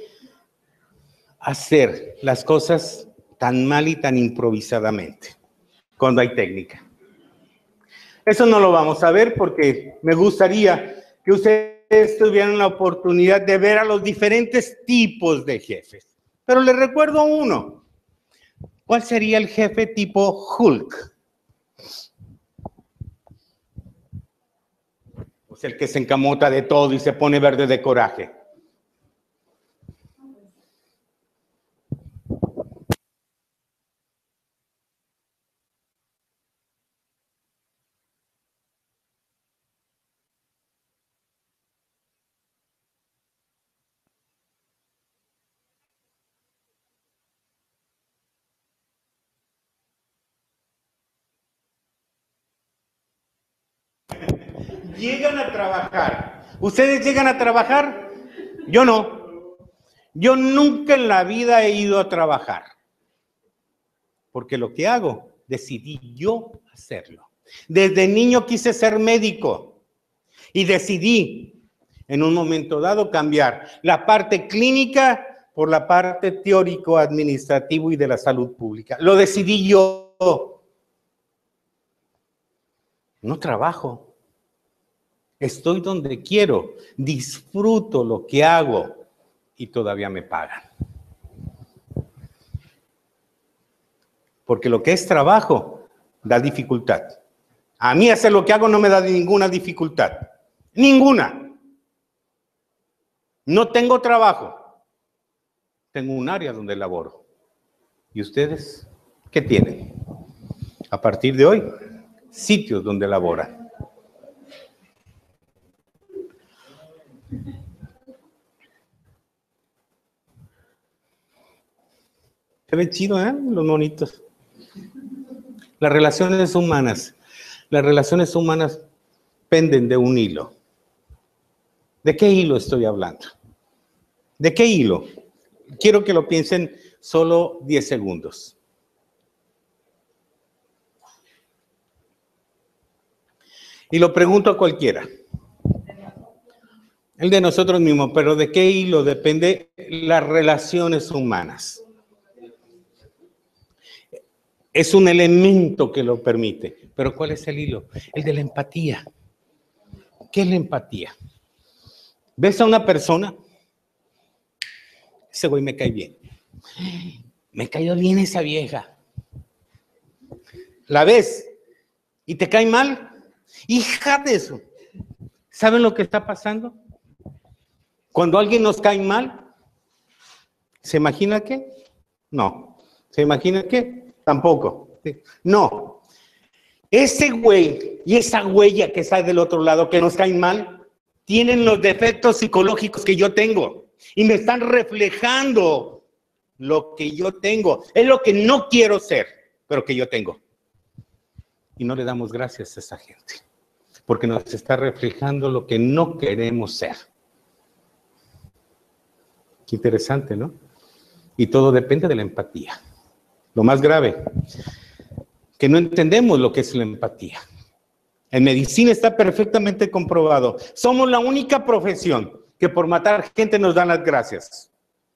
hacer las cosas tan mal y tan improvisadamente cuando hay técnica? Eso no lo vamos a ver porque me gustaría que ustedes tuvieran la oportunidad de ver a los diferentes tipos de jefes. Pero les recuerdo uno. ¿Cuál sería el jefe tipo Hulk? Pues el que se encamota de todo y se pone verde de coraje. Llegan a trabajar. ¿Ustedes llegan a trabajar? Yo no. Yo nunca en la vida he ido a trabajar. Porque lo que hago, decidí yo hacerlo. Desde niño quise ser médico y decidí en un momento dado cambiar la parte clínica por la parte teórico-administrativo y de la salud pública. Lo decidí yo. No trabajo. Estoy donde quiero, disfruto lo que hago y todavía me pagan. Porque lo que es trabajo da dificultad. A mí hacer lo que hago no me da ninguna dificultad. Ninguna. No tengo trabajo. Tengo un área donde laboro. ¿Y ustedes qué tienen? A partir de hoy, sitios donde laboran. Se ven chido, ¿eh? Los monitos. Las relaciones humanas. Las relaciones humanas penden de un hilo. ¿De qué hilo estoy hablando? ¿De qué hilo? Quiero que lo piensen solo diez segundos. Y lo pregunto a cualquiera. El de nosotros mismos, pero ¿de qué hilo depende las relaciones humanas? Es un elemento que lo permite. Pero ¿cuál es el hilo? El de la empatía. ¿Qué es la empatía? ¿Ves a una persona? Ese güey me cae bien. Me cayó bien esa vieja. ¿La ves? ¿Y te cae mal? Hija de eso. ¿Saben lo que está pasando? Cuando alguien nos cae mal, ¿se imagina qué? No. ¿Se imagina qué? Tampoco. No. Ese güey y esa huella que está del otro lado, que nos caen mal, tienen los defectos psicológicos que yo tengo y me están reflejando lo que yo tengo. Es lo que no quiero ser, pero que yo tengo. Y no le damos gracias a esa gente, porque nos está reflejando lo que no queremos ser. Qué interesante, ¿no? Y todo depende de la empatía. Lo más grave, que no entendemos lo que es la empatía. En medicina está perfectamente comprobado. Somos la única profesión que por matar gente nos dan las gracias.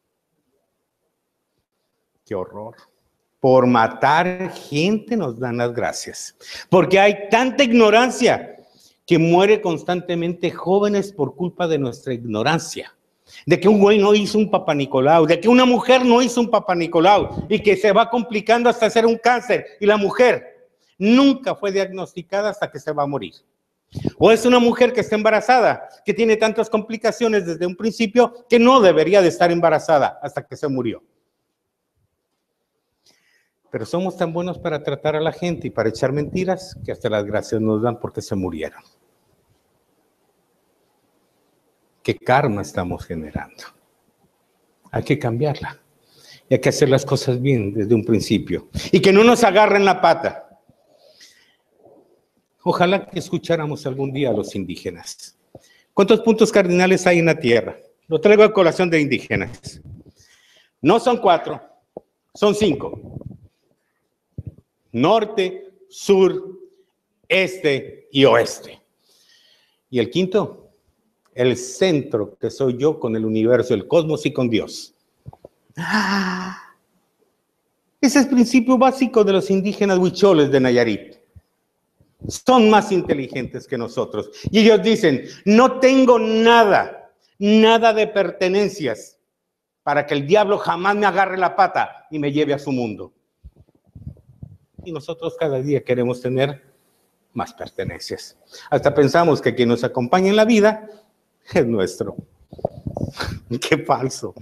¡Qué horror! Por matar gente nos dan las gracias. Porque hay tanta ignorancia que muere constantemente jóvenes por culpa de nuestra ignorancia. De que un güey no hizo un Papá Nicolau, de que una mujer no hizo un Papá Nicolau y que se va complicando hasta hacer un cáncer y la mujer nunca fue diagnosticada hasta que se va a morir. O es una mujer que está embarazada, que tiene tantas complicaciones desde un principio que no debería de estar embarazada hasta que se murió. Pero somos tan buenos para tratar a la gente y para echar mentiras que hasta las gracias nos dan porque se murieron. ¿Qué karma estamos generando? Hay que cambiarla. Y hay que hacer las cosas bien desde un principio. Y que no nos agarren la pata. Ojalá que escucháramos algún día a los indígenas. ¿Cuántos puntos cardinales hay en la tierra? Lo traigo a colación de indígenas. No son cuatro, son cinco. Norte, sur, este y oeste. ¿Y el quinto? El centro, que soy yo con el universo, el cosmos y con Dios. Ah, ese es el principio básico de los indígenas huicholes de Nayarit. Son más inteligentes que nosotros. Y ellos dicen, no tengo nada, nada de pertenencias para que el diablo jamás me agarre la pata y me lleve a su mundo. Y nosotros cada día queremos tener más pertenencias. Hasta pensamos que quien nos acompaña en la vida es nuestro. ¡Qué falso!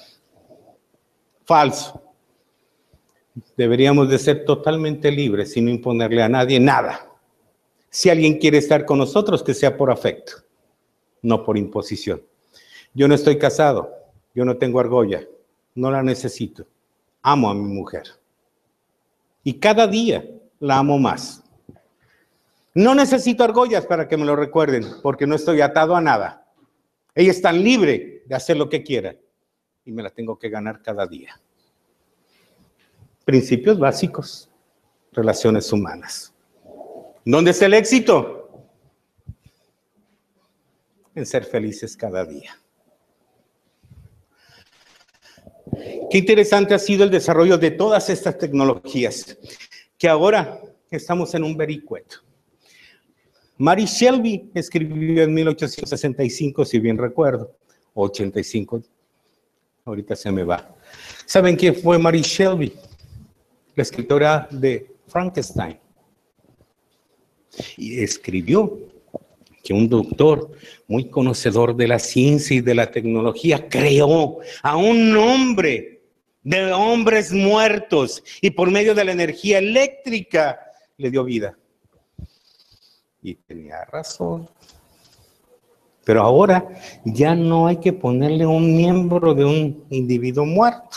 Falso. Deberíamos de ser totalmente libres sin imponerle a nadie nada. Si alguien quiere estar con nosotros, que sea por afecto, no por imposición. Yo no estoy casado, yo no tengo argolla, no la necesito. Amo a mi mujer. Y cada día la amo más. No necesito argollas para que me lo recuerden, porque no estoy atado a nada. Ella es tan libre de hacer lo que quiera y me la tengo que ganar cada día. Principios básicos, relaciones humanas. ¿Dónde está el éxito? En ser felices cada día. Qué interesante ha sido el desarrollo de todas estas tecnologías, que ahora estamos en un vericueto. Mary Shelby escribió en mil ochocientos sesenta y cinco, si bien recuerdo, ochenta y cinco, ahorita se me va. ¿Saben quién fue Mary Shelby? La escritora de Frankenstein. Y escribió que un doctor muy conocedor de la ciencia y de la tecnología creó a un hombre de hombres muertos y por medio de la energía eléctrica le dio vida. Y tenía razón. Pero ahora ya no hay que ponerle un miembro de un individuo muerto.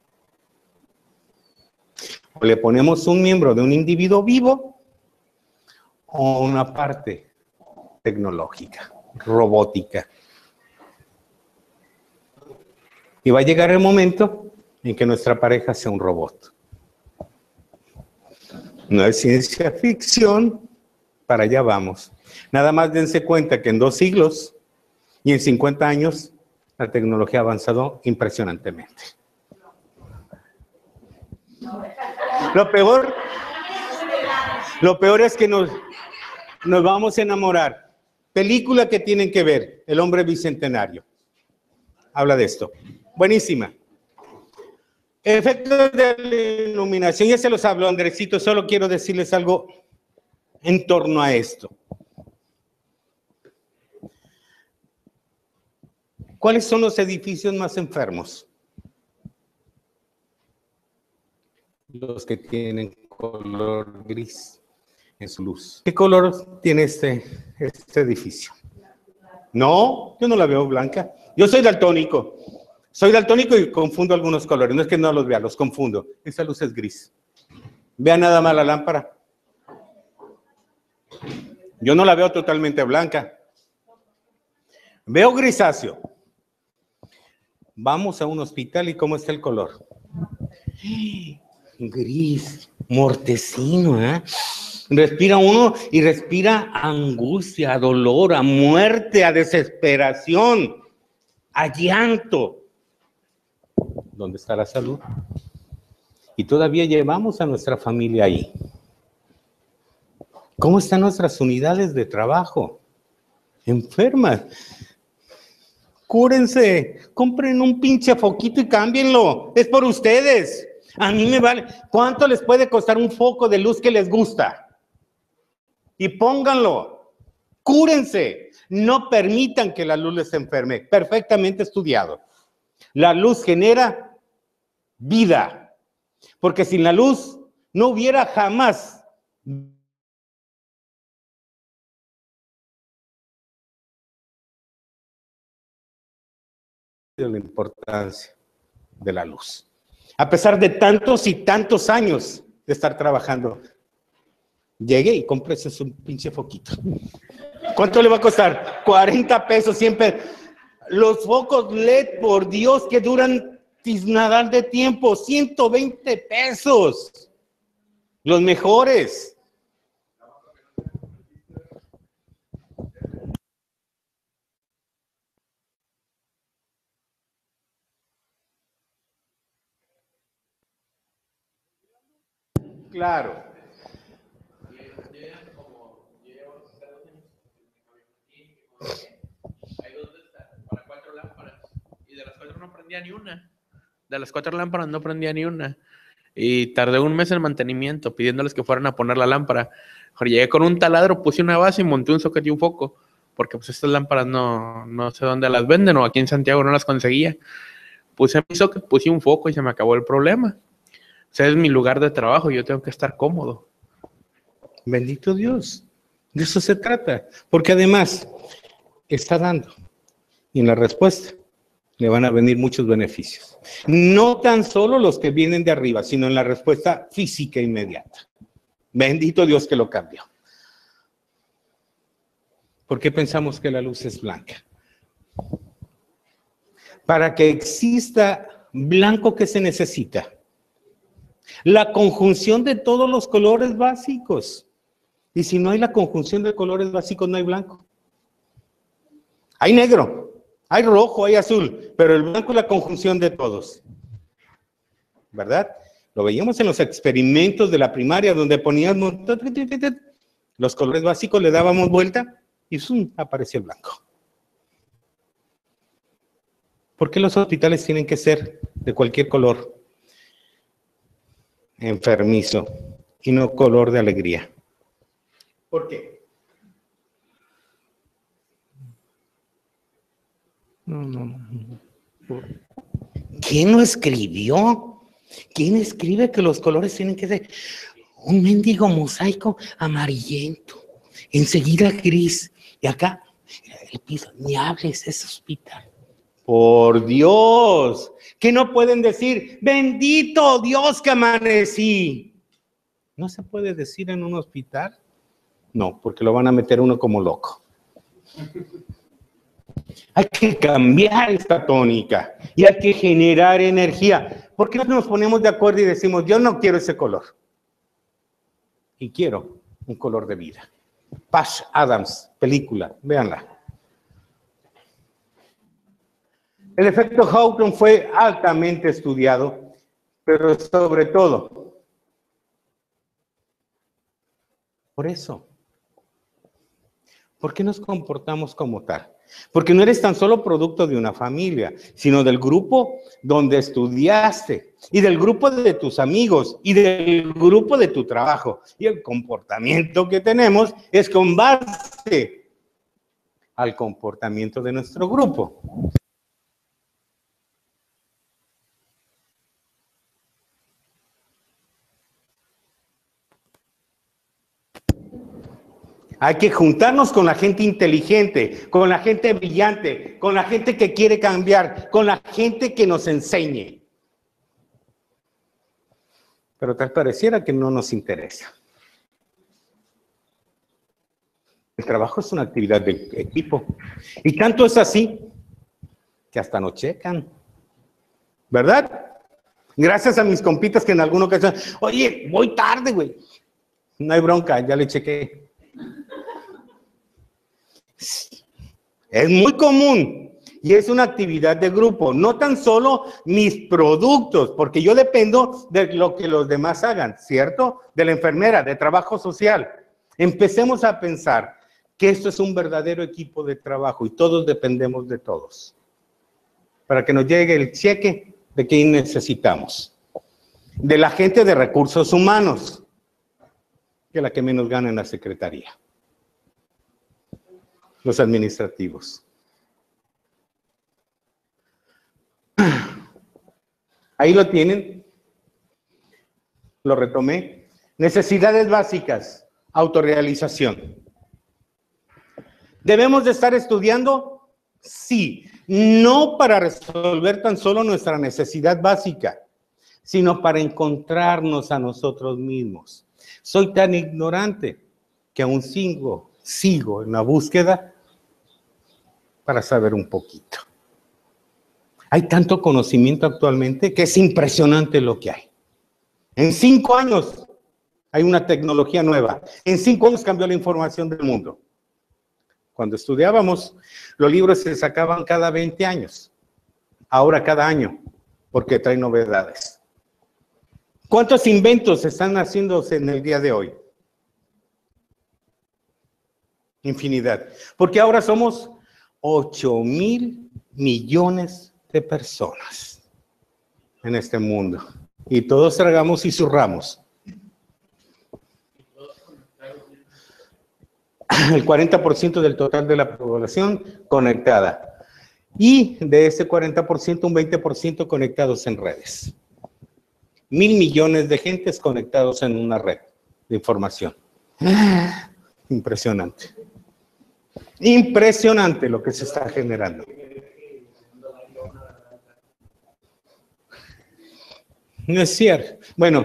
O le ponemos un miembro de un individuo vivo o una parte tecnológica, robótica. Y va a llegar el momento en que nuestra pareja sea un robot. No es ciencia ficción, para allá vamos. Nada más dense cuenta que en dos siglos Y en cincuenta años, la tecnología ha avanzado impresionantemente. Lo peor, lo peor es que nos, nos vamos a enamorar. Película que tienen que ver, El hombre bicentenario. Habla de esto. Buenísima. Efectos de la iluminación, ya se los hablo, Andresito, solo quiero decirles algo en torno a esto. ¿Cuáles son los edificios más enfermos? Los que tienen color gris en su luz. ¿Qué color tiene este, este edificio? No, yo no la veo blanca. Yo soy daltónico. Soy daltónico y confundo algunos colores. No es que no los vea, los confundo. Esa luz es gris. Vean nada más la lámpara. Yo no la veo totalmente blanca. Veo grisáceo. Vamos a un hospital y ¿cómo está el color? Gris, mortecino, ¿eh? Respira uno y respira angustia, a dolor, a muerte, a desesperación, a llanto. ¿Dónde está la salud? Y todavía llevamos a nuestra familia ahí. ¿Cómo están nuestras unidades de trabajo? Enfermas. Cúrense, compren un pinche foquito y cámbienlo. Es por ustedes. A mí me vale. ¿Cuánto les puede costar un foco de luz que les gusta? Y pónganlo. Cúrense. No permitan que la luz les enferme. Perfectamente estudiado. La luz genera vida. Porque sin la luz no hubiera jamás la importancia de la luz. A pesar de tantos y tantos años de estar trabajando, llegue y cómprese un pinche foquito. ¿Cuánto le va a costar? cuarenta pesos siempre. Los focos L E D, por Dios, que duran tiznadal de tiempo, ciento veinte pesos. Los mejores. Claro. Para cuatro lámparas. Y de las cuatro no prendía ni una. De las cuatro lámparas no prendía ni una. Y tardé un mes en mantenimiento, pidiéndoles que fueran a poner la lámpara. Llegué con un taladro, puse una base y monté un socket y un foco. Porque pues estas lámparas no, no sé dónde las venden, o aquí en Santiago no las conseguía. Puse mi socket, puse un foco y se me acabó el problema. O sea, es mi lugar de trabajo, yo tengo que estar cómodo. Bendito Dios. De eso se trata. Porque además está dando. Y en la respuesta le van a venir muchos beneficios. No tan solo los que vienen de arriba, sino en la respuesta física inmediata. Bendito Dios que lo cambió. ¿Por qué pensamos que la luz es blanca? Para que exista blanco, ¿qué se necesita? La conjunción de todos los colores básicos. Y si no hay la conjunción de colores básicos, no hay blanco. Hay negro, hay rojo, hay azul, pero el blanco es la conjunción de todos. ¿Verdad? Lo veíamos en los experimentos de la primaria, donde poníamos los colores básicos, le dábamos vuelta y ¡zum!, aparecía el blanco. ¿Por qué los hospitales tienen que ser de cualquier color? Enfermizo y no color de alegría. ¿Por qué? No, no, no. ¿Quién lo escribió? ¿Quién escribe que los colores tienen que ser un mendigo mosaico amarillento, enseguida gris, y acá el piso? Ni hables, es hospital. Por Dios, que no pueden decir, bendito Dios que amanecí. ¿No se puede decir en un hospital? No, porque lo van a meter uno como loco. Hay que cambiar esta tónica y hay que generar energía. ¿Por qué no nos ponemos de acuerdo y decimos, yo no quiero ese color? Y quiero un color de vida. Patch Adams, película, véanla. El efecto Hawthorne fue altamente estudiado, pero sobre todo, por eso, ¿por qué nos comportamos como tal? Porque no eres tan solo producto de una familia, sino del grupo donde estudiaste, y del grupo de tus amigos, y del grupo de tu trabajo. Y el comportamiento que tenemos es con base al comportamiento de nuestro grupo. Hay que juntarnos con la gente inteligente, con la gente brillante, con la gente que quiere cambiar, con la gente que nos enseñe. Pero tal pareciera que no nos interesa. El trabajo es una actividad de equipo. Y tanto es así que hasta nos checan. ¿Verdad? Gracias a mis compitas que en alguna ocasión, oye, voy tarde, güey. No hay bronca, ya le chequé. Es muy común y es una actividad de grupo, no tan solo mis productos, porque yo dependo de lo que los demás hagan, ¿cierto? De la enfermera, de trabajo social. Empecemos a pensar que esto es un verdadero equipo de trabajo y todos dependemos de todos. Para que nos llegue el cheque de quién necesitamos. De la gente de recursos humanos, que es la que menos gana en la secretaría. Los administrativos. Ahí lo tienen. Lo retomé. Necesidades básicas. Autorrealización. ¿Debemos de estar estudiando? Sí. No para resolver tan solo nuestra necesidad básica, sino para encontrarnos a nosotros mismos. Soy tan ignorante que aún sigo, sigo en la búsqueda para saber un poquito. Hay tanto conocimiento actualmente que es impresionante lo que hay. En cinco años hay una tecnología nueva. En cinco años cambió la información del mundo. Cuando estudiábamos, los libros se sacaban cada veinte años. Ahora cada año, porque trae novedades. ¿Cuántos inventos están haciéndose en el día de hoy? Infinidad. Porque ahora somos ocho mil millones de personas en este mundo. Y todos tragamos y zurramos. El cuarenta por ciento del total de la población conectada. Y de ese cuarenta por ciento, un veinte por ciento conectados en redes. Mil millones de gentes conectados en una red de información. Impresionante. Impresionante lo que se está generando. No es cierto. Bueno,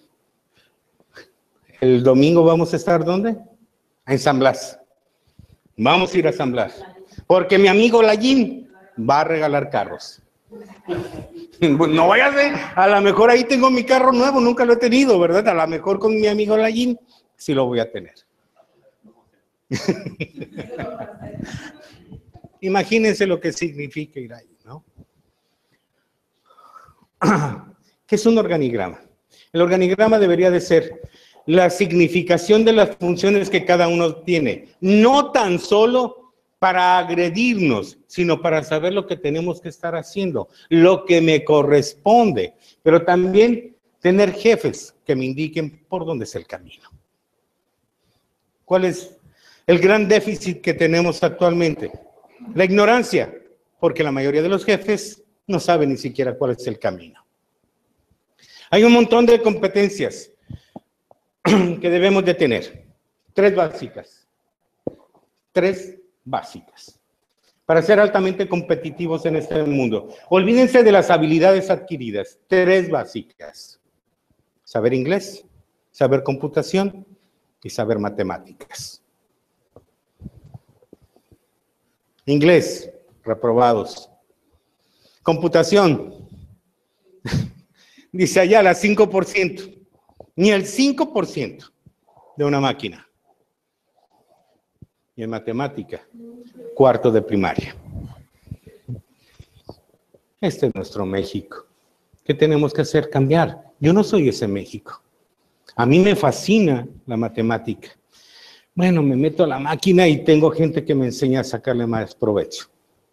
el domingo vamos a estar ¿dónde? En San Blas. Vamos a ir a San Blas. Porque mi amigo Layín va a regalar carros. No vaya a ser, a lo mejor ahí tengo mi carro nuevo, nunca lo he tenido, ¿verdad? A lo mejor con mi amigo Layín sí lo voy a tener. Imagínense lo que significa ir ahí, ¿no? ¿Qué es un organigrama? El organigrama debería de ser la significación de las funciones que cada uno tiene, no tan solo para agredirnos, sino para saber lo que tenemos que estar haciendo, lo que me corresponde, pero también tener jefes que me indiquen por dónde es el camino. ¿Cuál es el gran déficit que tenemos actualmente? La ignorancia, porque la mayoría de los jefes no saben ni siquiera cuál es el camino. Hay un montón de competencias que debemos de tener. Tres básicas. Tres básicas. Para ser altamente competitivos en este mundo. Olvídense de las habilidades adquiridas. Tres básicas. Saber inglés, saber computación y saber matemáticas. Inglés, reprobados. Computación. Dice allá, la cinco por ciento. Ni el cinco por ciento de una máquina. Y en matemática, cuarto de primaria. Este es nuestro México. ¿Qué tenemos que hacer? Cambiar. Yo no soy ese México. A mí me fascina la matemática. Bueno, me meto a la máquina y tengo gente que me enseña a sacarle más provecho.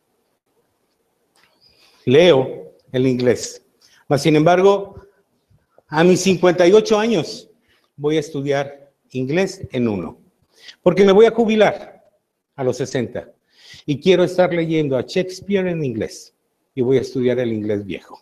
Leo el inglés. Mas, sin embargo, a mis cincuenta y ocho años voy a estudiar inglés en uno. Porque me voy a jubilar a los sesenta. Y quiero estar leyendo a Shakespeare en inglés. Y voy a estudiar el inglés viejo.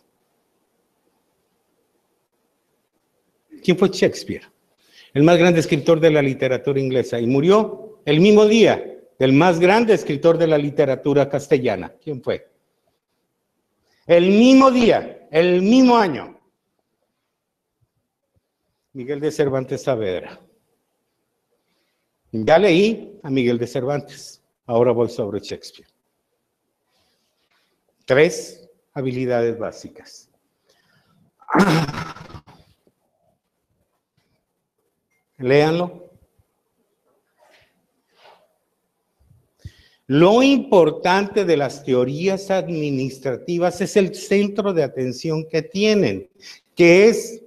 ¿Quién fue Shakespeare? El más grande escritor de la literatura inglesa. Y murió el mismo día del más grande escritor de la literatura castellana. ¿Quién fue? El mismo día, el mismo año. Miguel de Cervantes Saavedra. Ya leí a Miguel de Cervantes. Ahora voy sobre Shakespeare. Tres habilidades básicas. Léanlo. Lo importante de las teorías administrativas es el centro de atención que tienen, que es,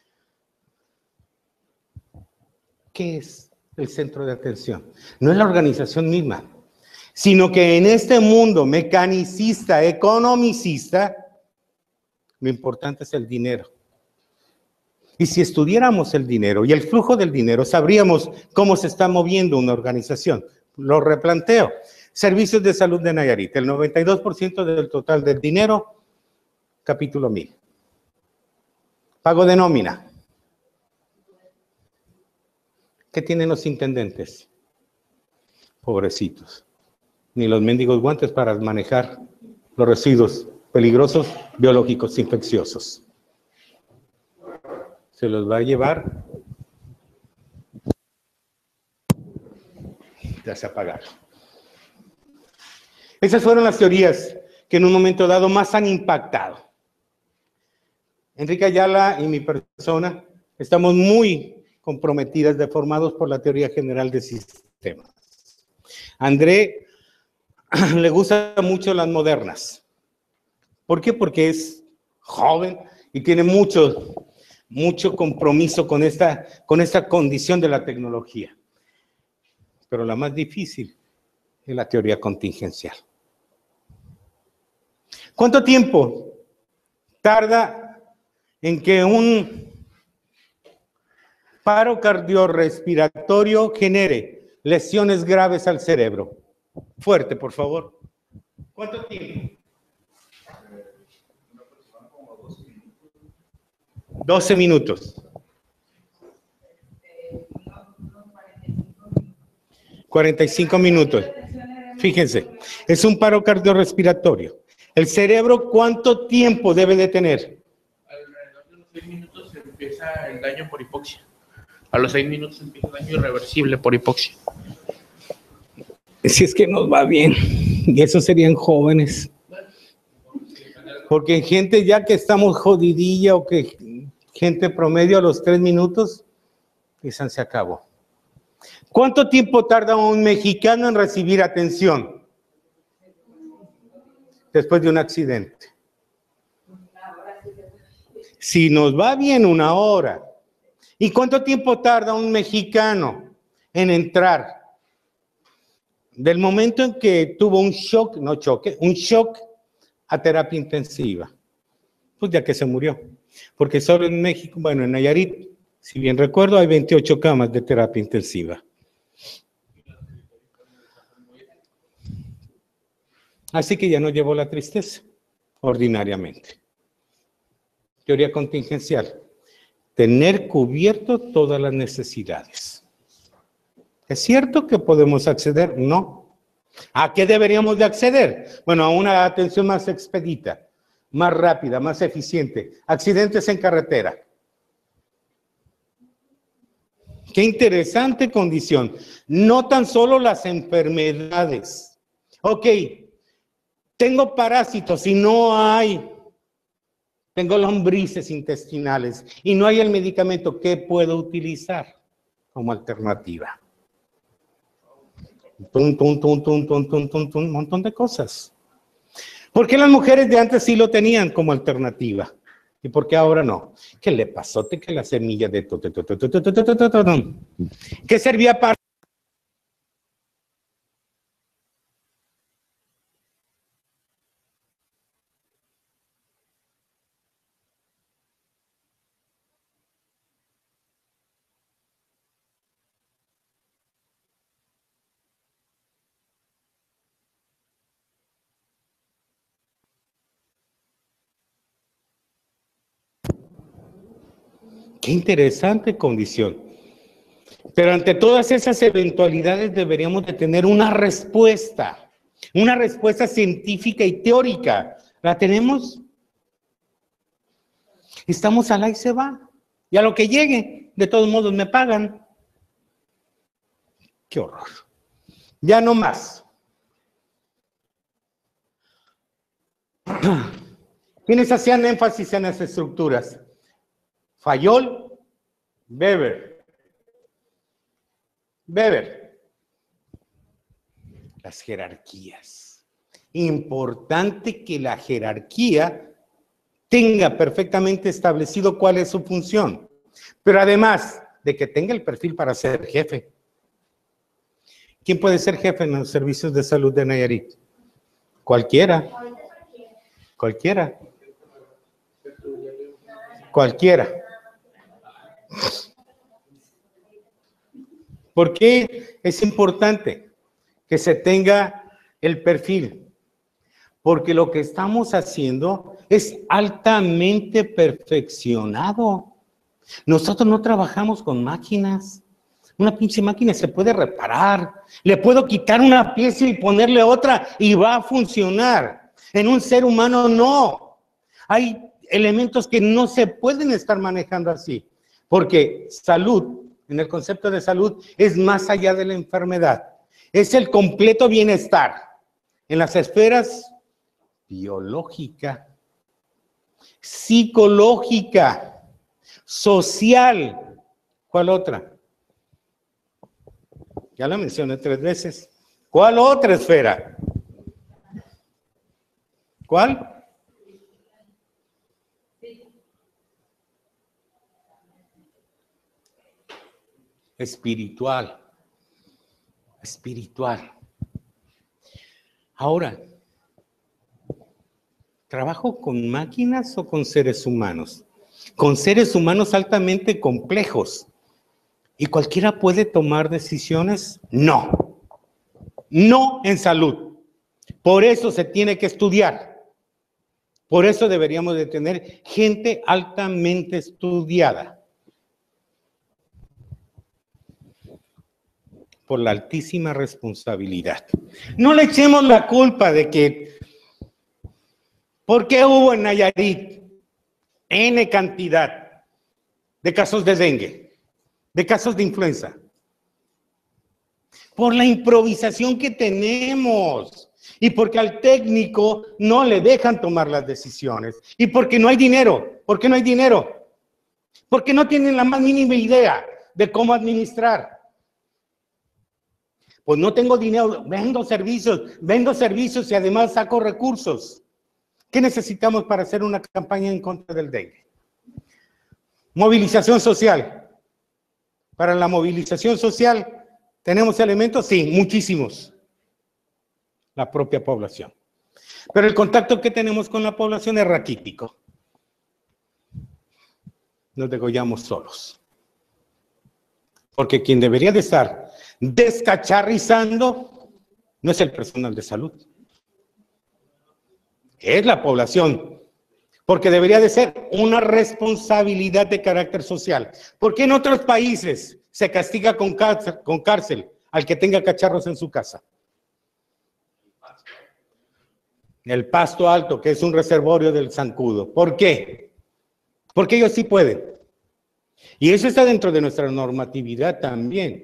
¿qué es el centro de atención? No es la organización misma, sino que en este mundo mecanicista, economicista, lo importante es el dinero. Y si estudiáramos el dinero y el flujo del dinero, sabríamos cómo se está moviendo una organización. Lo replanteo. Servicios de salud de Nayarit, el noventa y dos por ciento del total del dinero, capítulo mil. Pago de nómina. ¿Qué tienen los intendentes? Pobrecitos. Ni los mendigos guantes para manejar los residuos peligrosos, biológicos, infecciosos. Se los va a llevar. Ya se apagaron. Esas fueron las teorías que en un momento dado más han impactado. Enrique Ayala y mi persona estamos muy comprometidas, deformados por la teoría general de sistemas. A André le gustan mucho las modernas. ¿Por qué? Porque es joven y tiene mucho, mucho compromiso con esta, con esta condición de la tecnología. Pero la más difícil es la teoría contingencial. ¿Cuánto tiempo tarda en que un paro cardiorrespiratorio genere lesiones graves al cerebro? Fuerte, por favor. ¿Cuánto tiempo? doce minutos. cuarenta y cinco minutos. Fíjense, es un paro cardiorrespiratorio. ¿El cerebro cuánto tiempo debe de tener? Alrededor de los seis minutos empieza el daño por hipoxia. A los seis minutos empieza el daño irreversible por hipoxia. Si es que nos va bien, y esos serían jóvenes. Porque gente ya que estamos jodidilla o que gente promedio a los tres minutos, esa se acabó. ¿Cuánto tiempo tarda un mexicano en recibir atención después de un accidente? Si nos va bien, una hora. ¿Y cuánto tiempo tarda un mexicano en entrar? Del momento en que tuvo un shock, no choque, un shock a terapia intensiva, pues ya que se murió. Porque solo en México, bueno, en Nayarit, si bien recuerdo, hay veintiocho camas de terapia intensiva. Así que ya no llevó la tristeza, ordinariamente. Teoría contingencial. Tener cubierto todas las necesidades. ¿Es cierto que podemos acceder? No. ¿A qué deberíamos de acceder? Bueno, a una atención más expedita, más rápida, más eficiente. Accidentes en carretera. Qué interesante condición. No tan solo las enfermedades. Ok, tengo parásitos y no hay, tengo lombrices intestinales y no hay el medicamento. ¿Qué puedo utilizar como alternativa? Tum, tum, tum, tum, tum, tum, tum, tum, un montón de cosas. ¿Por qué las mujeres de antes sí lo tenían como alternativa? ¿Y por qué ahora no? ¿Qué le pasó? ¿Te que la semilla de... tu, tu, tu, tu, tu, tu, tu, tu, tu, tu, tu? ¿Qué servía para... Qué interesante condición. Pero ante todas esas eventualidades deberíamos de tener una respuesta, una respuesta científica y teórica. ¿La tenemos? Estamos al ahí se va. Y a lo que llegue, de todos modos me pagan. Qué horror. Ya no más. ¿Quiénes hacían énfasis en las estructuras? Fayol, Weber. Weber. Las jerarquías. Importante que la jerarquía tenga perfectamente establecido cuál es su función, pero además de que tenga el perfil para ser jefe. ¿Quién puede ser jefe en los servicios de salud de Nayarit? Cualquiera. Cualquiera. Cualquiera. ¿Por qué es importante que se tenga el perfil? Porque lo que estamos haciendo es altamente perfeccionado. Nosotros no trabajamos con máquinas. Una pinche máquina se puede reparar. Le puedo quitar una pieza y ponerle otra y va a funcionar. En un ser humano no. Hay elementos que no se pueden estar manejando así. Porque salud, en el concepto de salud, es más allá de la enfermedad. Es el completo bienestar. En las esferas biológica, psicológica, social. ¿Cuál otra? Ya la mencioné tres veces. ¿Cuál otra esfera? ¿Cuál? Espiritual. Espiritual. Ahora, ¿trabajo con máquinas o con seres humanos? Con seres humanos altamente complejos. ¿Y cualquiera puede tomar decisiones? No. No en salud. Por eso se tiene que estudiar. Por eso deberíamos de tener gente altamente estudiada. Por la altísima responsabilidad. No le echemos la culpa de que, ¿por qué hubo en Nayarit N cantidad de casos de dengue, de casos de influenza? Por la improvisación que tenemos y porque al técnico no le dejan tomar las decisiones y porque no hay dinero. ¿Por qué no hay dinero? Porque no tienen la más mínima idea de cómo administrar. Pues no tengo dinero, vendo servicios, vendo servicios y además saco recursos. ¿Qué necesitamos para hacer una campaña en contra del dengue? Movilización social. Para la movilización social, ¿tenemos elementos? Sí, muchísimos. La propia población. Pero el contacto que tenemos con la población es raquítico. Nos degollamos solos. Porque quien debería de estar descacharrizando no es el personal de salud. Es la población. Porque debería de ser una responsabilidad de carácter social. ¿Por qué en otros países se castiga con cárcel, con cárcel al que tenga cacharros en su casa? El Pasto Alto, que es un reservorio del zancudo. ¿Por qué? Porque ellos sí pueden. Y eso está dentro de nuestra normatividad también.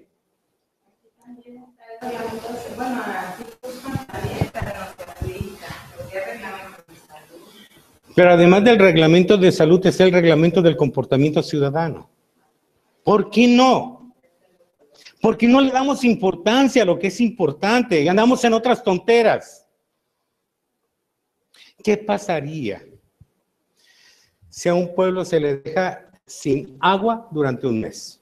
Bueno, aquí buscan también, pero no se aplica, porque es reglamento de salud. Pero además del reglamento de salud es el reglamento del comportamiento ciudadano. ¿Por qué no? Porque no le damos importancia a lo que es importante y andamos en otras tonteras. ¿Qué pasaría si a un pueblo se le deja sin agua durante un mes?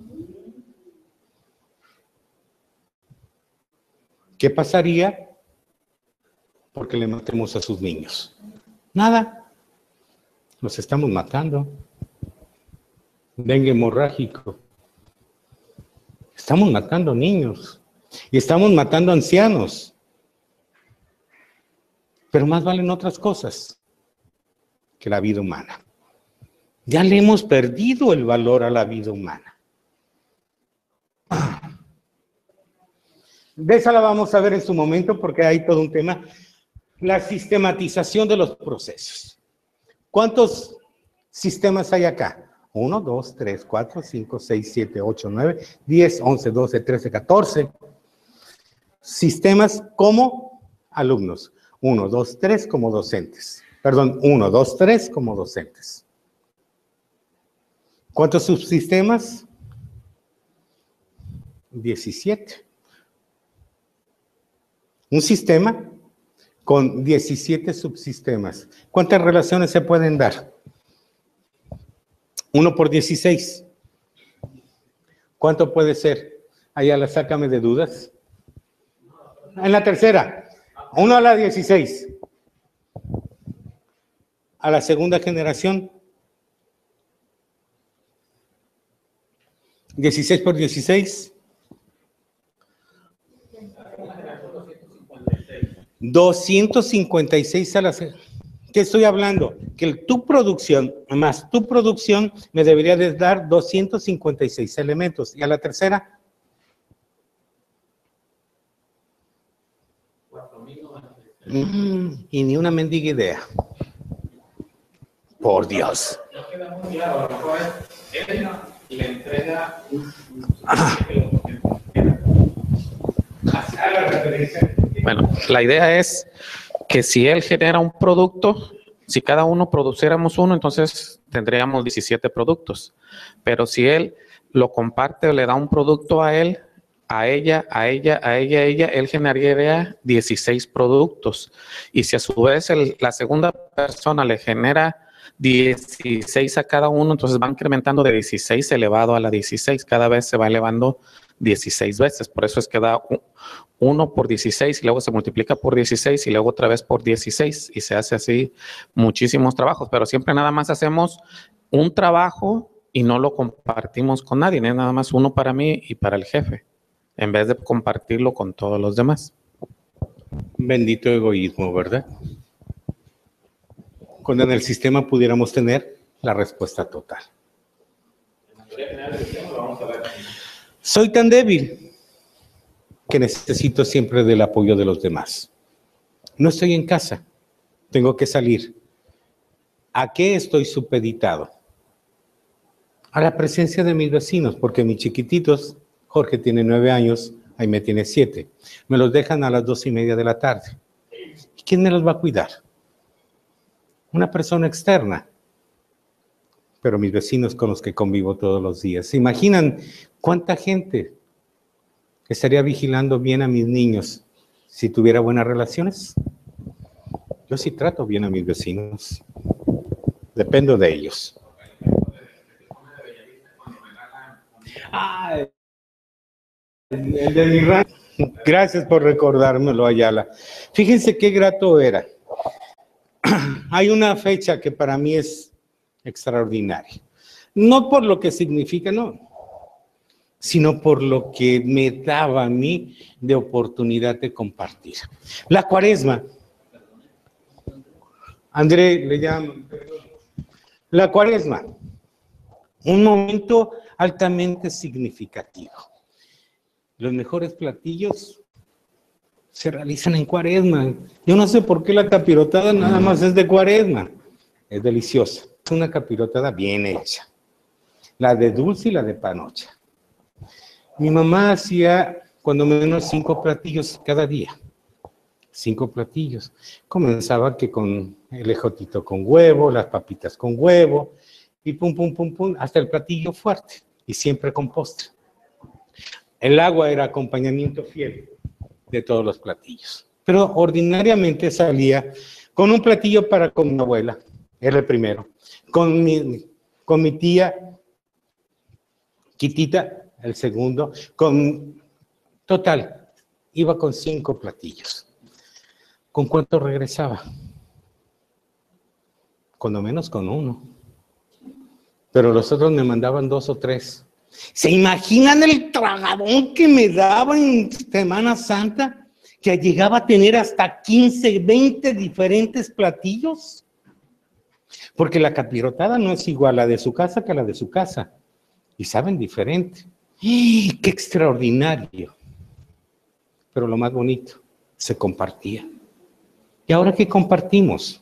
¿Qué pasaría porque le matemos a sus niños? Nada. Los estamos matando. Dengue hemorrágico. Estamos matando niños. Y estamos matando ancianos. Pero más valen otras cosas que la vida humana. Ya le hemos perdido el valor a la vida humana. De esa la vamos a ver en su momento porque hay todo un tema. La sistematización de los procesos. ¿Cuántos sistemas hay acá? uno, dos, tres, cuatro, cinco, seis, siete, ocho, nueve, diez, once, doce, trece, catorce. Sistemas como alumnos. uno, dos, tres como docentes. Perdón, uno, dos, tres como docentes. ¿Cuántos subsistemas? diecisiete. Un sistema con diecisiete subsistemas. ¿Cuántas relaciones se pueden dar? uno por dieciséis. ¿Cuánto puede ser? Ayala, sácame de dudas. En la tercera. uno a la dieciséis. A la segunda generación. dieciséis por dieciséis. doscientos cincuenta y seis a la... ¿Qué estoy hablando? Que el, tu producción más tu producción me debería de dar doscientos cincuenta y seis elementos. ¿Y a la tercera? Mm, y ni una mendiga idea. Por Dios. Le entrega Bueno, la idea es que si él genera un producto, si cada uno produciéramos uno, entonces tendríamos diecisiete productos. Pero si él lo comparte o le da un producto a él, a ella, a ella, a ella, a ella, él generaría dieciséis productos. Y si a su vez el, la segunda persona le genera dieciséis a cada uno, entonces va incrementando de dieciséis elevado a la dieciséis. Cada vez se va elevando dieciséis veces. Por eso es que da uno por dieciséis y luego se multiplica por dieciséis y luego otra vez por dieciséis y se hace así muchísimos trabajos. Pero siempre nada más hacemos un trabajo y no lo compartimos con nadie. Es nada más uno para mí y para el jefe, en vez de compartirlo con todos los demás. Bendito egoísmo, ¿verdad? Cuando en el sistema pudiéramos tener la respuesta total. Soy tan débil que necesito siempre del apoyo de los demás. No estoy en casa, tengo que salir. ¿A qué estoy supeditado? A la presencia de mis vecinos, porque mis chiquititos, Jorge tiene nueve años, Aime tiene siete, me los dejan a las dos y media de la tarde. ¿Y quién me los va a cuidar? Una persona externa. Pero mis vecinos con los que convivo todos los días. ¿Se imaginan cuánta gente estaría vigilando bien a mis niños si tuviera buenas relaciones? Yo sí trato bien a mis vecinos. Dependo de ellos. Ah, el de mi rancho. Gracias por recordármelo, Ayala. Fíjense qué grato era. Hay una fecha que para mí es extraordinaria. No por lo que significa, no, sino por lo que me daba a mí de oportunidad de compartir. La Cuaresma. André le llama. La Cuaresma. Un momento altamente significativo. Los mejores platillos se realizan en Cuaresma. Yo no sé por qué la capirotada nada más es de Cuaresma. Es deliciosa. Es una capirotada bien hecha. La de dulce y la de panocha. Mi mamá hacía cuando menos cinco platillos cada día. Cinco platillos. Comenzaba que con el ejotito con huevo, las papitas con huevo, y pum, pum, pum, pum, hasta el platillo fuerte. Y siempre con postre. El agua era acompañamiento fiel de todos los platillos. Pero ordinariamente salía con un platillo para con mi abuela, era el primero, con mi, con mi tía Quitita, el segundo, con, total, iba con cinco platillos. ¿Con cuánto regresaba? Cuando menos con uno. Pero los otros me mandaban dos o tres. ¿Se imaginan el tragadón que me daba en Semana Santa? Que llegaba a tener hasta quince, veinte diferentes platillos. Porque la capirotada no es igual a la de su casa que a la de su casa. Y saben diferente. ¡Qué extraordinario! Pero lo más bonito, se compartía. ¿Y ahora qué compartimos?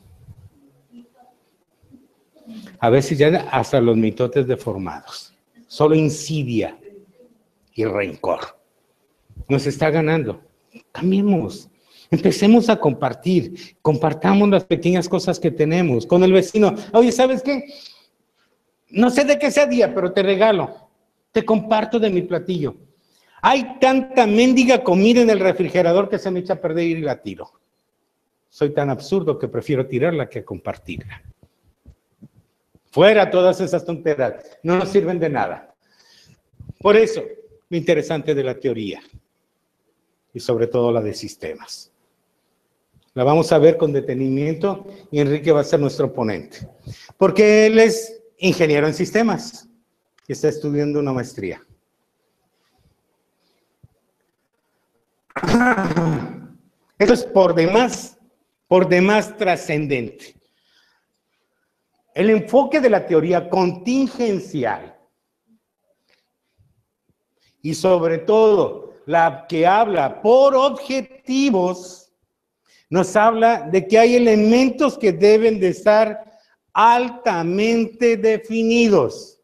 A veces ya hasta los mitotes deformados. Solo insidia y rencor. Nos está ganando. Cambiemos. Empecemos a compartir. Compartamos las pequeñas cosas que tenemos con el vecino. Oye, ¿sabes qué? No sé de qué sea día, pero te regalo. Te comparto de mi platillo. Hay tanta mendiga comida en el refrigerador que se me echa a perder y la tiro. Soy tan absurdo que prefiero tirarla que compartirla. Fuera todas esas tonterías. No nos sirven de nada. Por eso, lo interesante de la teoría. Y sobre todo la de sistemas. La vamos a ver con detenimiento y Enrique va a ser nuestro ponente. Porque él es ingeniero en sistemas y está estudiando una maestría. Esto es por demás, por demás trascendente. El enfoque de la teoría contingencial y sobre todo la que habla por objetivos, nos habla de que hay elementos que deben de estar altamente definidos.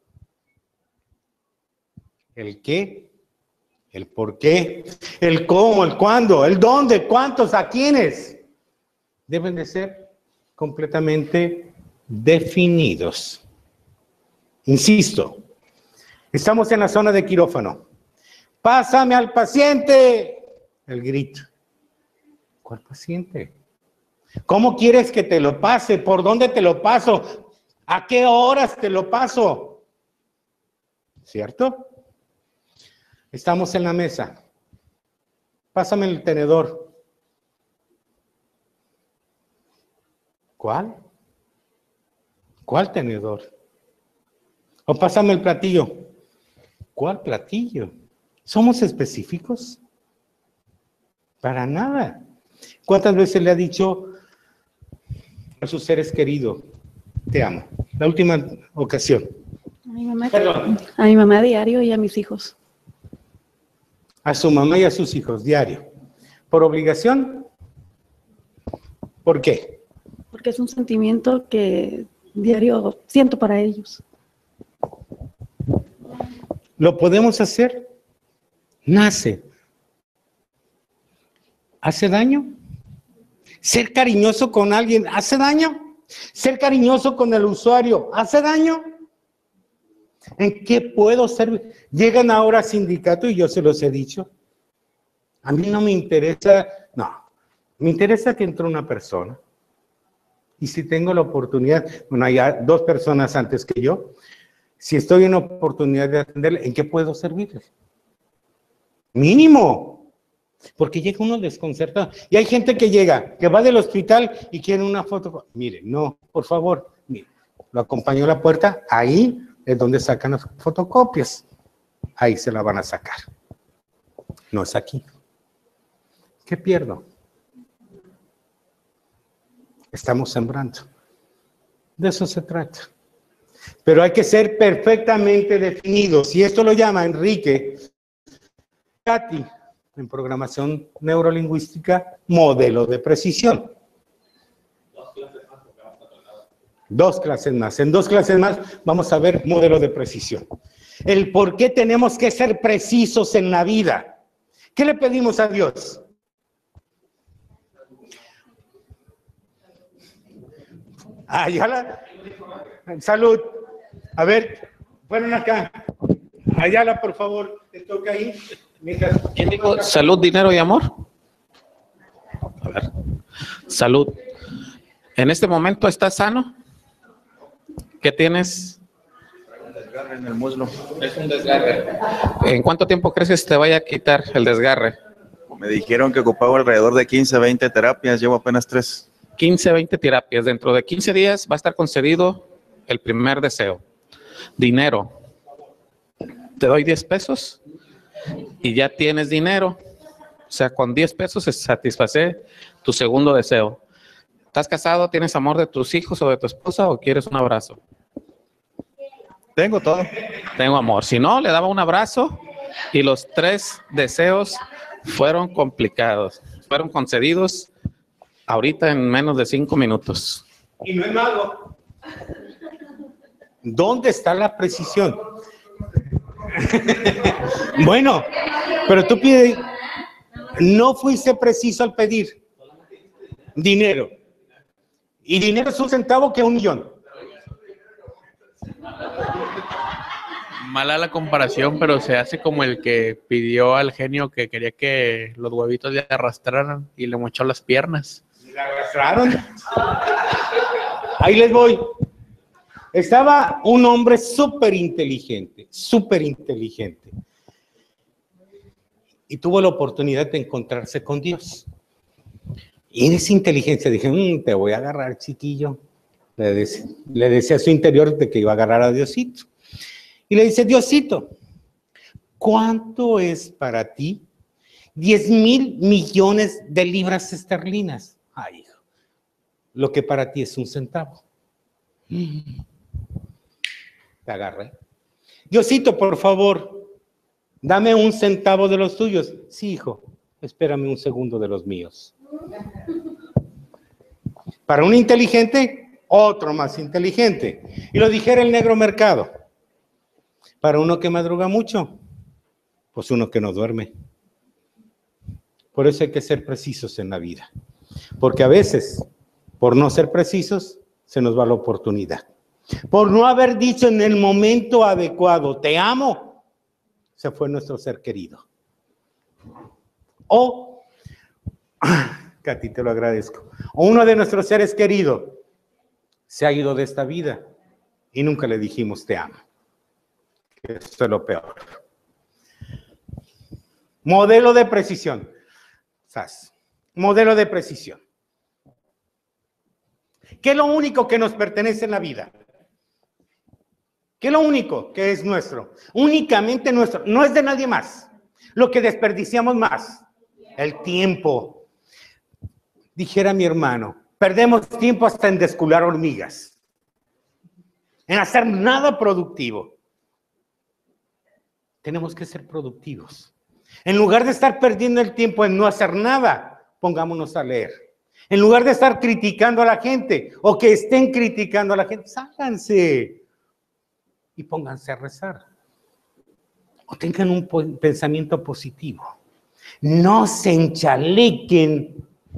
¿El qué? El por qué, el cómo, el cuándo, el dónde, cuántos, a quiénes. Deben de ser completamente definidos. Insisto, estamos en la zona de quirófano. ¡Pásame al paciente! El grito. ¿Cuál paciente? ¿Cómo quieres que te lo pase? ¿Por dónde te lo paso? ¿A qué horas te lo paso? ¿Cierto? Estamos en la mesa. Pásame el tenedor. ¿Cuál? ¿Cuál tenedor? O pásame el platillo. ¿Cuál platillo? ¿Somos específicos? Para nada. ¿Cuántas veces le ha dicho a sus seres queridos, te amo? La última ocasión. A mi mamá, Perdón. a mi mamá diario y a mis hijos. A su mamá y a sus hijos, diario. ¿Por obligación? ¿Por qué? Porque es un sentimiento que diario siento para ellos. ¿Lo podemos hacer? Nace. ¿Hace daño? ¿Ser cariñoso con alguien hace daño? ¿Ser cariñoso con el usuario hace daño? ¿En qué puedo servir? Llegan ahora a sindicato y yo se los he dicho. A mí no me interesa, no, me interesa que entre una persona. Y si tengo la oportunidad, bueno, hay dos personas antes que yo, si estoy en oportunidad de atenderle, ¿en qué puedo servirle? Mínimo. Porque llega uno desconcertado. Y hay gente que llega, que va del hospital y quiere una foto. Mire, no, por favor, mire, lo acompañó a la puerta, ahí es donde sacan las fotocopias. Ahí se la van a sacar. No es aquí. ¿Qué pierdo? Estamos sembrando. De eso se trata. Pero hay que ser perfectamente definidos. Y esto lo llama Enrique Gatti, en programación neurolingüística, modelo de precisión. Dos clases más. En dos clases más vamos a ver modelo de precisión. El por qué tenemos que ser precisos en la vida. ¿Qué le pedimos a Dios? Ayala, salud. A ver, fueron acá. Ayala, por favor, te toca ahí. Mientras... ¿Quién dijo salud, dinero y amor? A ver. Salud. ¿En este momento estás sano? ¿Qué tienes? Desgarre en el muslo. Es un desgarre. ¿En cuánto tiempo crees que se te vaya a quitar el desgarre? Me dijeron que ocupaba alrededor de quince, veinte terapias, llevo apenas tres. quince, veinte terapias. Dentro de quince días va a estar concedido el primer deseo. Dinero. Te doy diez pesos y ya tienes dinero. O sea, con diez pesos se satisface tu segundo deseo. ¿Estás casado? ¿Tienes amor de tus hijos o de tu esposa o quieres un abrazo? Tengo todo. Tengo amor. Si no, le daba un abrazo y los tres deseos fueron complicados. Fueron concedidos ahorita en menos de cinco minutos. Y no es malo. ¿Dónde está la precisión? Bueno, pero tú pides, no fuiste preciso al pedir dinero. Y dinero es un centavo que un millón. Mala la comparación, pero se hace como el que pidió al genio que quería que los huevitos le arrastraran y le mochó las piernas. ¿La arrastraron? Ahí les voy. Estaba un hombre súper inteligente, súper inteligente. Y tuvo la oportunidad de encontrarse con Dios. Y en esa inteligencia dije, mmm, te voy a agarrar, chiquillo. Le decía, le decía a su interior de que iba a agarrar a Diosito. Y le dice, Diosito, ¿cuánto es para ti diez mil millones de libras esterlinas? Ay, hijo, lo que para ti es un centavo. Te agarré. Diosito, por favor, dame un centavo de los tuyos. Sí, hijo, espérame un segundo de los míos. Para un inteligente, otro más inteligente. Y lo dijera el negro mercado. Para uno que madruga mucho, pues uno que no duerme. Por eso hay que ser precisos en la vida. Porque a veces, por no ser precisos, se nos va la oportunidad. Por no haber dicho en el momento adecuado, te amo, se fue nuestro ser querido. O, que a ti te lo agradezco, o uno de nuestros seres queridos se ha ido de esta vida y nunca le dijimos te amo. Eso es lo peor. Modelo de precisión. ¿Sabes? Modelo de precisión. ¿Qué es lo único que nos pertenece en la vida? ¿Qué es lo único que es nuestro? Únicamente nuestro. No es de nadie más. Lo que desperdiciamos más. El tiempo. Dijera mi hermano, perdemos tiempo hasta en descular hormigas. En hacer nada productivo. Tenemos que ser productivos. En lugar de estar perdiendo el tiempo en no hacer nada, pongámonos a leer. En lugar de estar criticando a la gente o que estén criticando a la gente, sálganse y pónganse a rezar. O tengan un pensamiento positivo. No se enchalequen.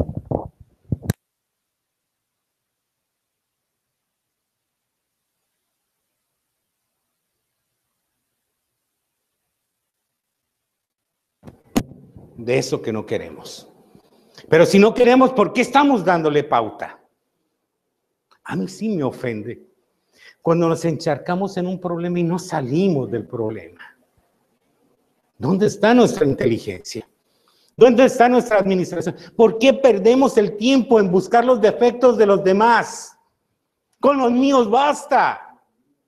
De eso que no queremos. Pero si no queremos, ¿por qué estamos dándole pauta? A mí sí me ofende cuando nos encharcamos en un problema y no salimos del problema. ¿Dónde está nuestra inteligencia? ¿Dónde está nuestra administración? ¿Por qué perdemos el tiempo en buscar los defectos de los demás? Con los míos basta.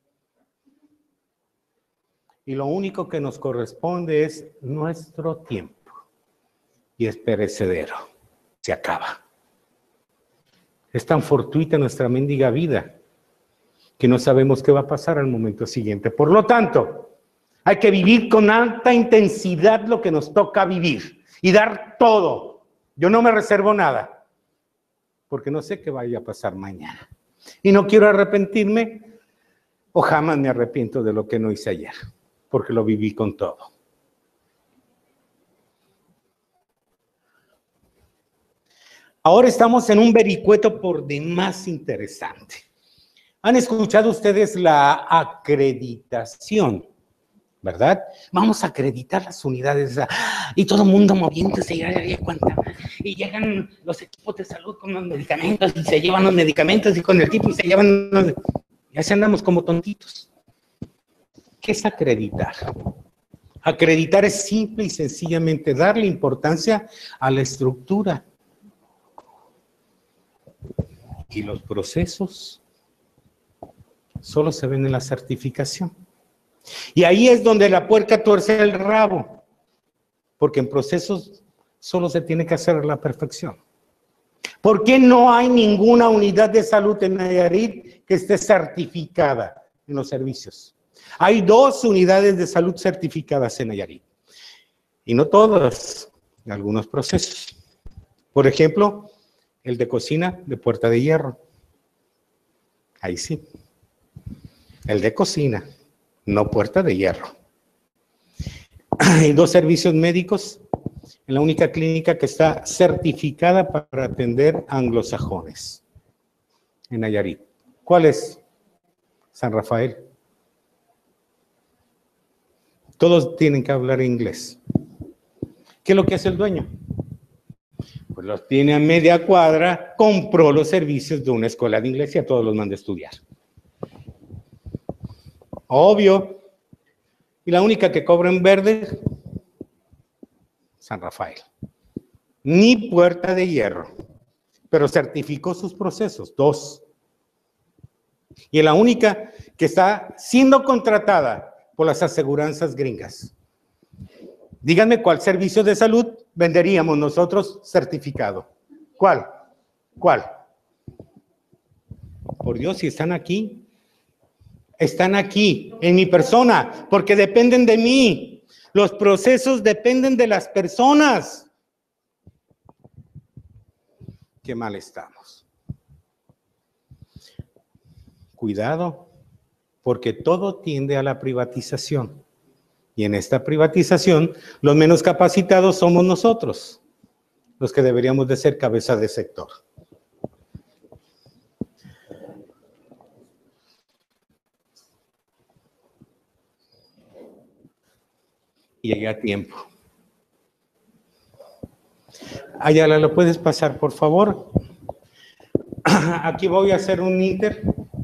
Y lo único que nos corresponde es nuestro tiempo. Y es perecedero. Se acaba. Es tan fortuita nuestra mendiga vida que no sabemos qué va a pasar al momento siguiente. Por lo tanto, hay que vivir con alta intensidad lo que nos toca vivir y dar todo. Yo no me reservo nada porque no sé qué vaya a pasar mañana. Y no quiero arrepentirme o jamás me arrepiento de lo que no hice ayer porque lo viví con todo. Ahora estamos en un vericueto por demás interesante. ¿Han escuchado ustedes la acreditación? ¿verdad? Vamos a acreditar las unidades y todo el mundo moviéndose y, y llegan los equipos de salud con los medicamentos y se llevan los medicamentos y con el tipo y se llevan los... Y así andamos como tontitos. ¿Qué es acreditar? Acreditar es simple y sencillamente darle importancia a la estructura. Y los procesos solo se ven en la certificación. Y ahí es donde la puerca tuerce el rabo, porque en procesos solo se tiene que hacer a la perfección. ¿Por qué no hay ninguna unidad de salud en Nayarit que esté certificada en los servicios? Hay dos unidades de salud certificadas en Nayarit, y no todas, en algunos procesos. Por ejemplo, el de cocina de Puerta de Hierro. Ahí sí. El de cocina, no Puerta de Hierro. Hay dos servicios médicos en la única clínica que está certificada para atender anglosajones en Nayarit. ¿Cuál es? San Rafael. Todos tienen que hablar inglés. ¿Qué es lo que hace el dueño? Pues los tiene a media cuadra, compró los servicios de una escuela de inglés y a todos los manda a estudiar. Obvio. Y la única que cobra en verde, San Rafael. Ni Puerta de Hierro. Pero certificó sus procesos, dos. Y la única que está siendo contratada por las aseguranzas gringas. Díganme cuál servicio de salud venderíamos nosotros certificado. ¿Cuál? ¿Cuál? Por Dios, si están aquí, están aquí, en mi persona, porque dependen de mí. Los procesos dependen de las personas. Qué mal estamos. Cuidado, porque todo tiende a la privatización. Y en esta privatización, los menos capacitados somos nosotros, los que deberíamos de ser cabeza de sector. Y llegué a tiempo. Ayala, ¿lo puedes pasar, por favor? Aquí voy a hacer un inter.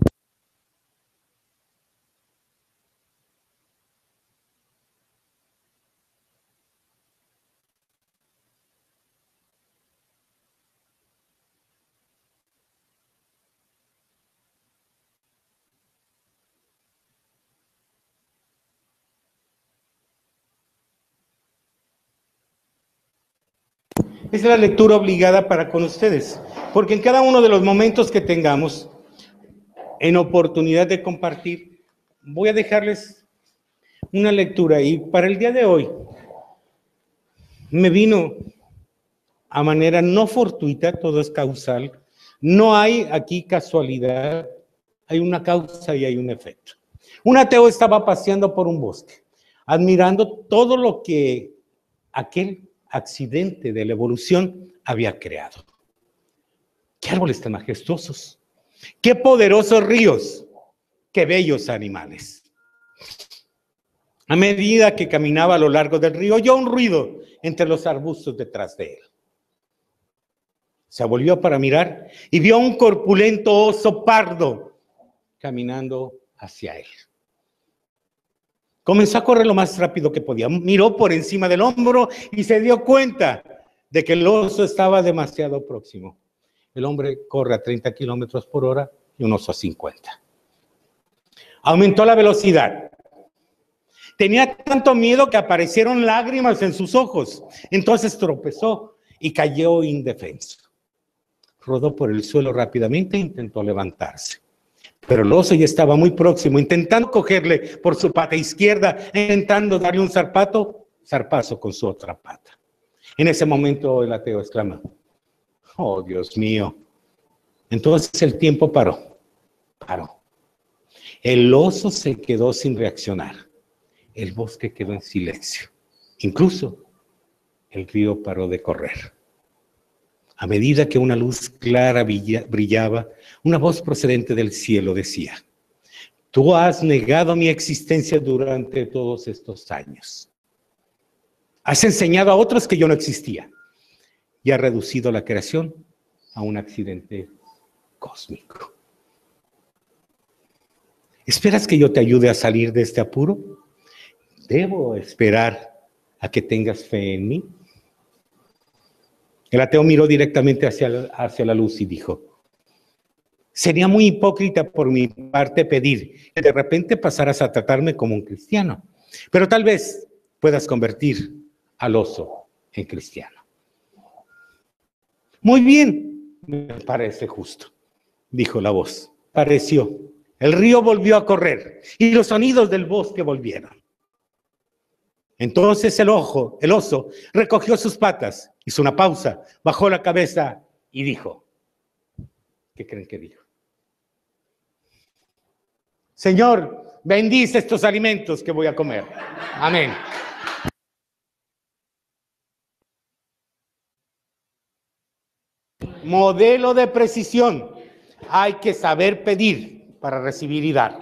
Es la lectura obligada para con ustedes, porque en cada uno de los momentos que tengamos, en oportunidad de compartir, voy a dejarles una lectura. Y para el día de hoy, me vino a manera no fortuita, todo es causal, no hay aquí casualidad, hay una causa y hay un efecto. Un ateo estaba paseando por un bosque, admirando todo lo que aquel accidente de la evolución había creado. ¡Qué árboles tan majestuosos! ¡Qué poderosos ríos! ¡Qué bellos animales! A medida que caminaba a lo largo del río, oyó un ruido entre los arbustos detrás de él. Se volvió para mirar y vio a un corpulento oso pardo caminando hacia él. Comenzó a correr lo más rápido que podía. Miró por encima del hombro y se dio cuenta de que el oso estaba demasiado próximo. El hombre corre a treinta kilómetros por hora y un oso a cincuenta. Aumentó la velocidad. Tenía tanto miedo que aparecieron lágrimas en sus ojos. Entonces tropezó y cayó indefenso. Rodó por el suelo rápidamente e intentó levantarse. Pero el oso ya estaba muy próximo, intentando cogerle por su pata izquierda, intentando darle un zarpato, zarpazo con su otra pata. En ese momento el ateo exclama: ¡oh, Dios mío! Entonces el tiempo paró, paró. El oso se quedó sin reaccionar. El bosque quedó en silencio. Incluso el río paró de correr. A medida que una luz clara brillaba, una voz procedente del cielo decía: Tú has negado mi existencia durante todos estos años. Has enseñado a otros que yo no existía y has reducido la creación a un accidente cósmico. ¿Esperas que yo te ayude a salir de este apuro? ¿Debo esperar a que tengas fe en mí? El ateo miró directamente hacia la, hacia la luz y dijo: sería muy hipócrita por mi parte pedir que de repente pasaras a tratarme como un cristiano, pero tal vez puedas convertir al oso en cristiano. Muy bien, me parece justo, dijo la voz. Pareció. El río volvió a correr y los sonidos del bosque volvieron. Entonces el ojo, el oso, recogió sus patas, hizo una pausa, bajó la cabeza y dijo: ¿qué creen que dijo? Señor, bendice estos alimentos que voy a comer. Amén. Modelo de precisión. Hay que saber pedir para recibir y dar.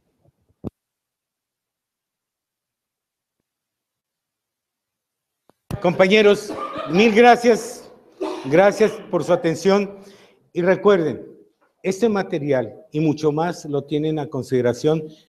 Compañeros, mil gracias. Gracias por su atención. Y recuerden, este material y mucho más lo tienen a consideración